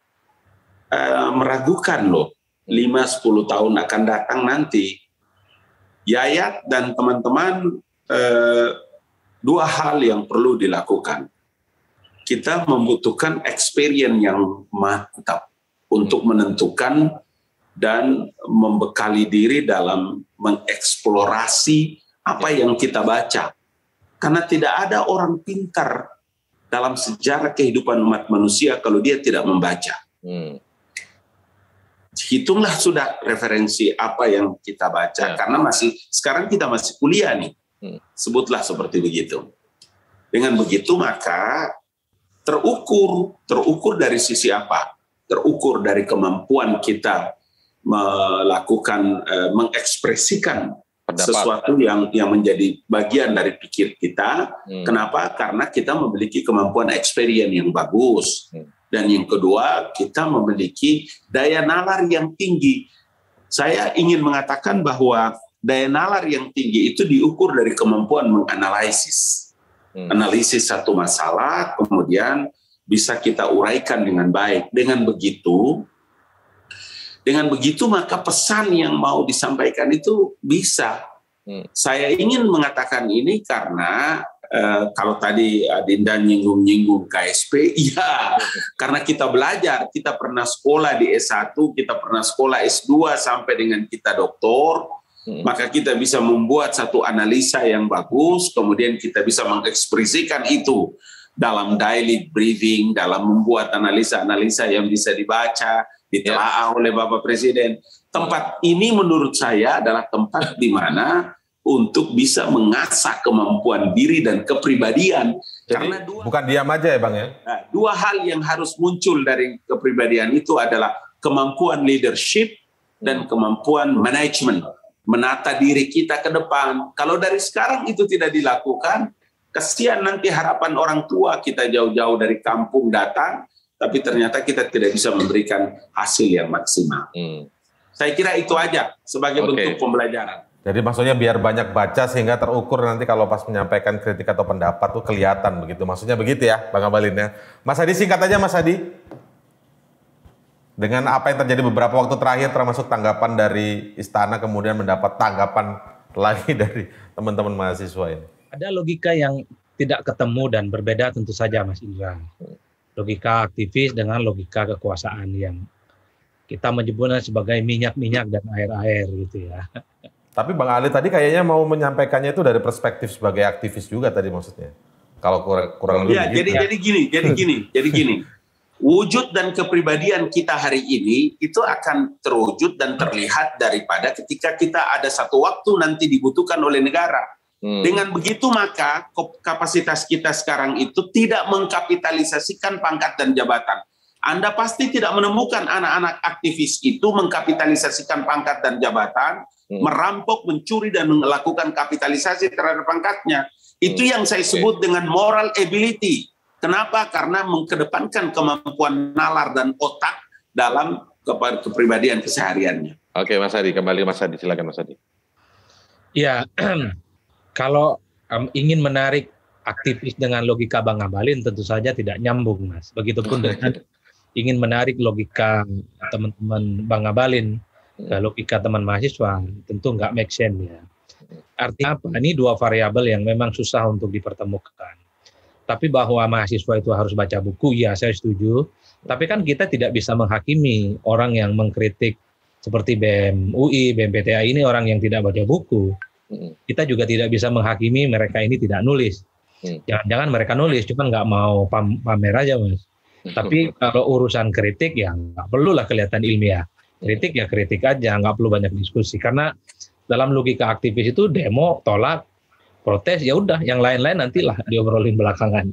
uh, meragukan loh, lima sampai sepuluh tahun akan datang nanti, Yayat dan teman-teman, uh, dua hal yang perlu dilakukan. Kita membutuhkan experience yang mantap untuk menentukan dan membekali diri dalam mengeksplorasi apa yang kita baca. Karena tidak ada orang pintar dalam sejarah kehidupan umat manusia kalau dia tidak membaca. Hmm. Hitunglah sudah referensi apa yang kita baca, ya. Karena masih sekarang kita masih kuliah nih. Hmm. Sebutlah seperti begitu. Dengan begitu maka terukur, terukur dari sisi apa? Terukur dari kemampuan kita melakukan, eh, mengekspresikan pendapat. Sesuatu yang yang menjadi bagian dari pikir kita. Hmm. Kenapa? Karena kita memiliki kemampuan experience yang bagus. Hmm. Dan yang kedua, kita memiliki daya nalar yang tinggi. Saya ingin mengatakan bahwa daya nalar yang tinggi itu diukur dari kemampuan menganalisis. Hmm. Analisis satu masalah, kemudian bisa kita uraikan dengan baik. Dengan begitu, Dengan begitu maka pesan yang mau disampaikan itu bisa. Hmm. Saya ingin mengatakan ini karena eh, kalau tadi Adinda nyinggung-nyinggung K S P, ya karena kita belajar, kita pernah sekolah di S satu, kita pernah sekolah S dua sampai dengan kita doktor, hmm. maka kita bisa membuat satu analisa yang bagus, kemudian kita bisa mengekspresikan itu dalam daily briefing, dalam membuat analisa-analisa yang bisa dibaca, ditelaah ya. oleh Bapak Presiden. Tempat ini menurut saya adalah tempat di mana untuk bisa mengasah kemampuan diri dan kepribadian. Jadi, karena dua, bukan diam aja ya Bang ya? Nah, dua hal yang harus muncul dari kepribadian itu adalah kemampuan leadership dan kemampuan manajemen. Menata diri kita ke depan. Kalau dari sekarang itu tidak dilakukan, kasihan nanti harapan orang tua kita jauh-jauh dari kampung datang, tapi ternyata kita tidak bisa memberikan hasil yang maksimal. Hmm. Saya kira itu aja sebagai okay. bentuk pembelajaran. Jadi maksudnya biar banyak baca sehingga terukur nanti kalau pas menyampaikan kritik atau pendapat tuh kelihatan begitu. Maksudnya begitu ya Bang Abalin ya. Mas Hadi singkat aja Mas Hadi. Dengan apa yang terjadi beberapa waktu terakhir termasuk tanggapan dari Istana kemudian mendapat tanggapan lagi dari teman-teman mahasiswa ini. Ada logika yang tidak ketemu dan berbeda tentu saja Mas Indra. Logika aktivis dengan logika kekuasaan yang kita menyebutnya sebagai minyak-minyak dan air-air gitu ya. Tapi Bang Ali tadi kayaknya mau menyampaikannya itu dari perspektif sebagai aktivis juga tadi maksudnya. Kalau kurang kurang lebih ya, jadi jadi gini, jadi gini, jadi gini. Wujud dan kepribadian kita hari ini itu akan terwujud dan terlihat daripada ketika kita ada satu waktu nanti dibutuhkan oleh negara. Hmm. Dengan begitu maka kapasitas kita sekarang itu tidak mengkapitalisasikan pangkat dan jabatan. Anda pasti tidak menemukan anak-anak aktivis itu mengkapitalisasikan pangkat dan jabatan, hmm. merampok, mencuri dan melakukan kapitalisasi terhadap pangkatnya. Itu yang saya sebut dengan moral ability. Kenapa? Karena mengedepankan kemampuan nalar dan otak dalam kepribadian kesehariannya. Oke Mas Hadi, kembali Mas Hadi, silakan Mas Hadi. Ya. Kalau um, ingin menarik aktivis dengan logika Bang Abalin tentu saja tidak nyambung Mas. Begitupun dengan ingin menarik logika teman-teman Bang Abalin ke logika teman mahasiswa tentu nggak make sense ya. Artinya apa? Ini dua variabel yang memang susah untuk dipertemukan. Tapi bahwa mahasiswa itu harus baca buku, ya saya setuju. Tapi kan kita tidak bisa menghakimi orang yang mengkritik seperti B E M U I, B M P T A I ini orang yang tidak baca buku, kita juga tidak bisa menghakimi mereka ini tidak nulis. Jangan-jangan mereka nulis, cuma nggak mau pam pamer aja, Mas. Tapi kalau urusan kritik ya nggak perlulah kelihatan ilmiah. Kritik ya kritik aja, nggak perlu banyak diskusi. Karena dalam logika aktivis itu demo, tolak, protes, ya udah, yang lain-lain nantilah diobrolin belakangan.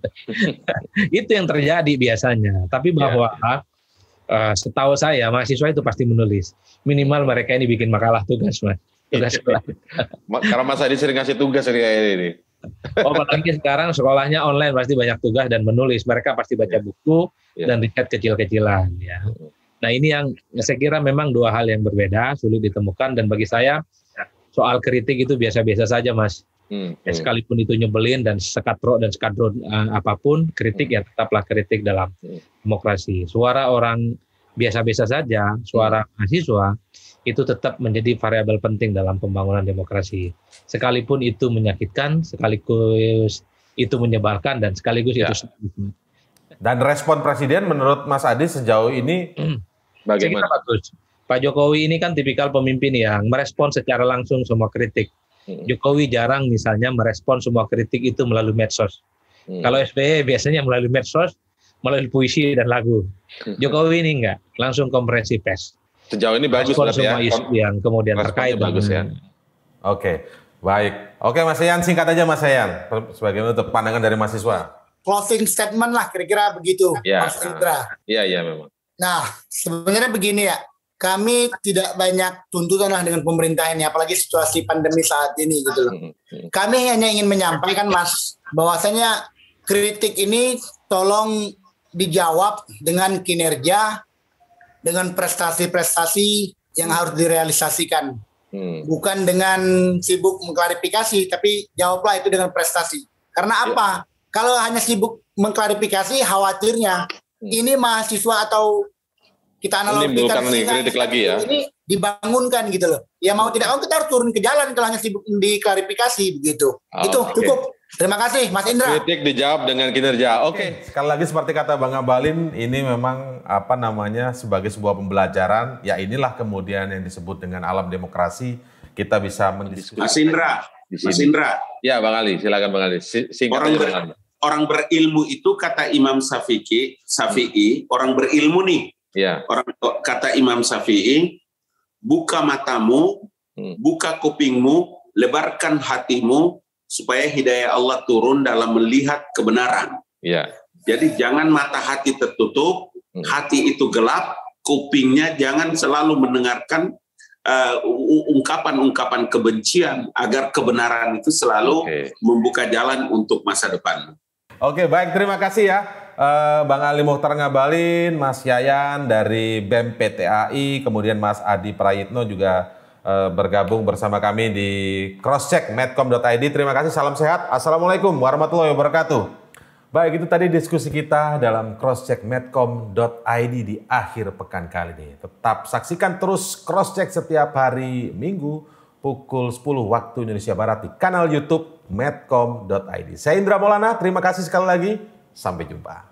Itu yang terjadi biasanya. Tapi bahwa ya. uh, setahu saya mahasiswa itu pasti menulis. Minimal mereka ini bikin makalah tugas, Mas. Tugas Karena Mas Adi sering ngasih tugas ini. Oh, apalagi sekarang sekolahnya online pasti banyak tugas dan menulis. Mereka pasti baca buku ya. Dan riset kecil-kecilan. Ya. Nah ini yang saya kira memang dua hal yang berbeda, sulit ditemukan. Dan bagi saya soal kritik itu biasa-biasa saja, Mas. Hmm, ya, sekalipun itu nyebelin dan sekatro dan skadron uh, apapun, kritik hmm. ya tetaplah kritik dalam hmm. demokrasi. Suara orang biasa-biasa saja, suara hmm. mahasiswa itu tetap menjadi variabel penting dalam pembangunan demokrasi. Sekalipun itu menyakitkan, sekaligus itu menyebalkan, dan sekaligus ya. Itu. Dan respon Presiden menurut Mas Adi sejauh ini hmm. bagaimana? Bagus. Pak Jokowi ini kan tipikal pemimpin yang merespon secara langsung semua kritik. Hmm. Jokowi jarang misalnya merespon semua kritik itu melalui medsos. Hmm. Kalau S B Y biasanya melalui medsos, melalui puisi dan lagu. Hmm. Jokowi ini enggak, langsung konferensi pers. Sejauh ini bagus semua ya. Isu yang kemudian terkait bagus ya. Oke, baik. Oke Mas Yayan, singkat aja Mas Yayan sebagai untuk pandangan dari mahasiswa. Closing statement lah kira-kira begitu, ya, Mas Indra. Iya, iya memang. Nah, sebenarnya begini ya, kami tidak banyak tuntutan lah dengan pemerintah ini, apalagi situasi pandemi saat ini gitu loh. Kami hanya ingin menyampaikan Mas, bahwasanya kritik ini tolong dijawab dengan kinerja, dengan prestasi-prestasi yang harus direalisasikan. Hmm. Bukan dengan sibuk mengklarifikasi, tapi jawablah itu dengan prestasi. Karena apa? Ya. Kalau hanya sibuk mengklarifikasi, khawatirnya hmm. ini mahasiswa atau kita analogikan kritik lagi ya. Ini dibangunkan gitu loh. Ya mau tidak mau kita harus turun ke jalan kalau hanya sibuk diklarifikasi begitu. Oh, itu okay. Cukup. Terima kasih Mas Indra. Kritik dijawab dengan kinerja. Oke. Okay. Sekali lagi seperti kata Bang Abalin, ini memang apa namanya sebagai sebuah pembelajaran. Ya inilah kemudian yang disebut dengan alam demokrasi. Kita bisa mendiskusikan. Mas Indra. Mas Indra. Ya Bang Ali, silakan Bang Ali. Singkat orang, aja, ber, Bang Ali. Orang berilmu itu kata Imam Syafi'i, Syafi'i, hmm. orang berilmu nih. Ya. Orang kata Imam Syafi'i, buka matamu, hmm. buka kupingmu, lebarkan hatimu supaya hidayah Allah turun dalam melihat kebenaran. Ya. Jadi jangan mata hati tertutup, hmm. hati itu gelap, kupingnya jangan selalu mendengarkan ungkapan-ungkapan uh, kebencian agar kebenaran itu selalu okay. membuka jalan untuk masa depan. Oke, baik, terima kasih ya. Uh, Bang Ali Mukhtar Ngabalin, Mas Yayan dari B E M P T A I, kemudian Mas Adi Prayitno juga uh, bergabung bersama kami di Crosscheck Medcom dot I D. Terima kasih, salam sehat. Assalamualaikum warahmatullahi wabarakatuh. Baik, itu tadi diskusi kita dalam Crosscheck Medcom dot I D di akhir pekan kali ini. Tetap saksikan terus Crosscheck setiap hari Minggu pukul sepuluh waktu Indonesia Barat di kanal YouTube Medcom dot I D. Saya Indra Maulana, terima kasih sekali lagi. Sampai jumpa.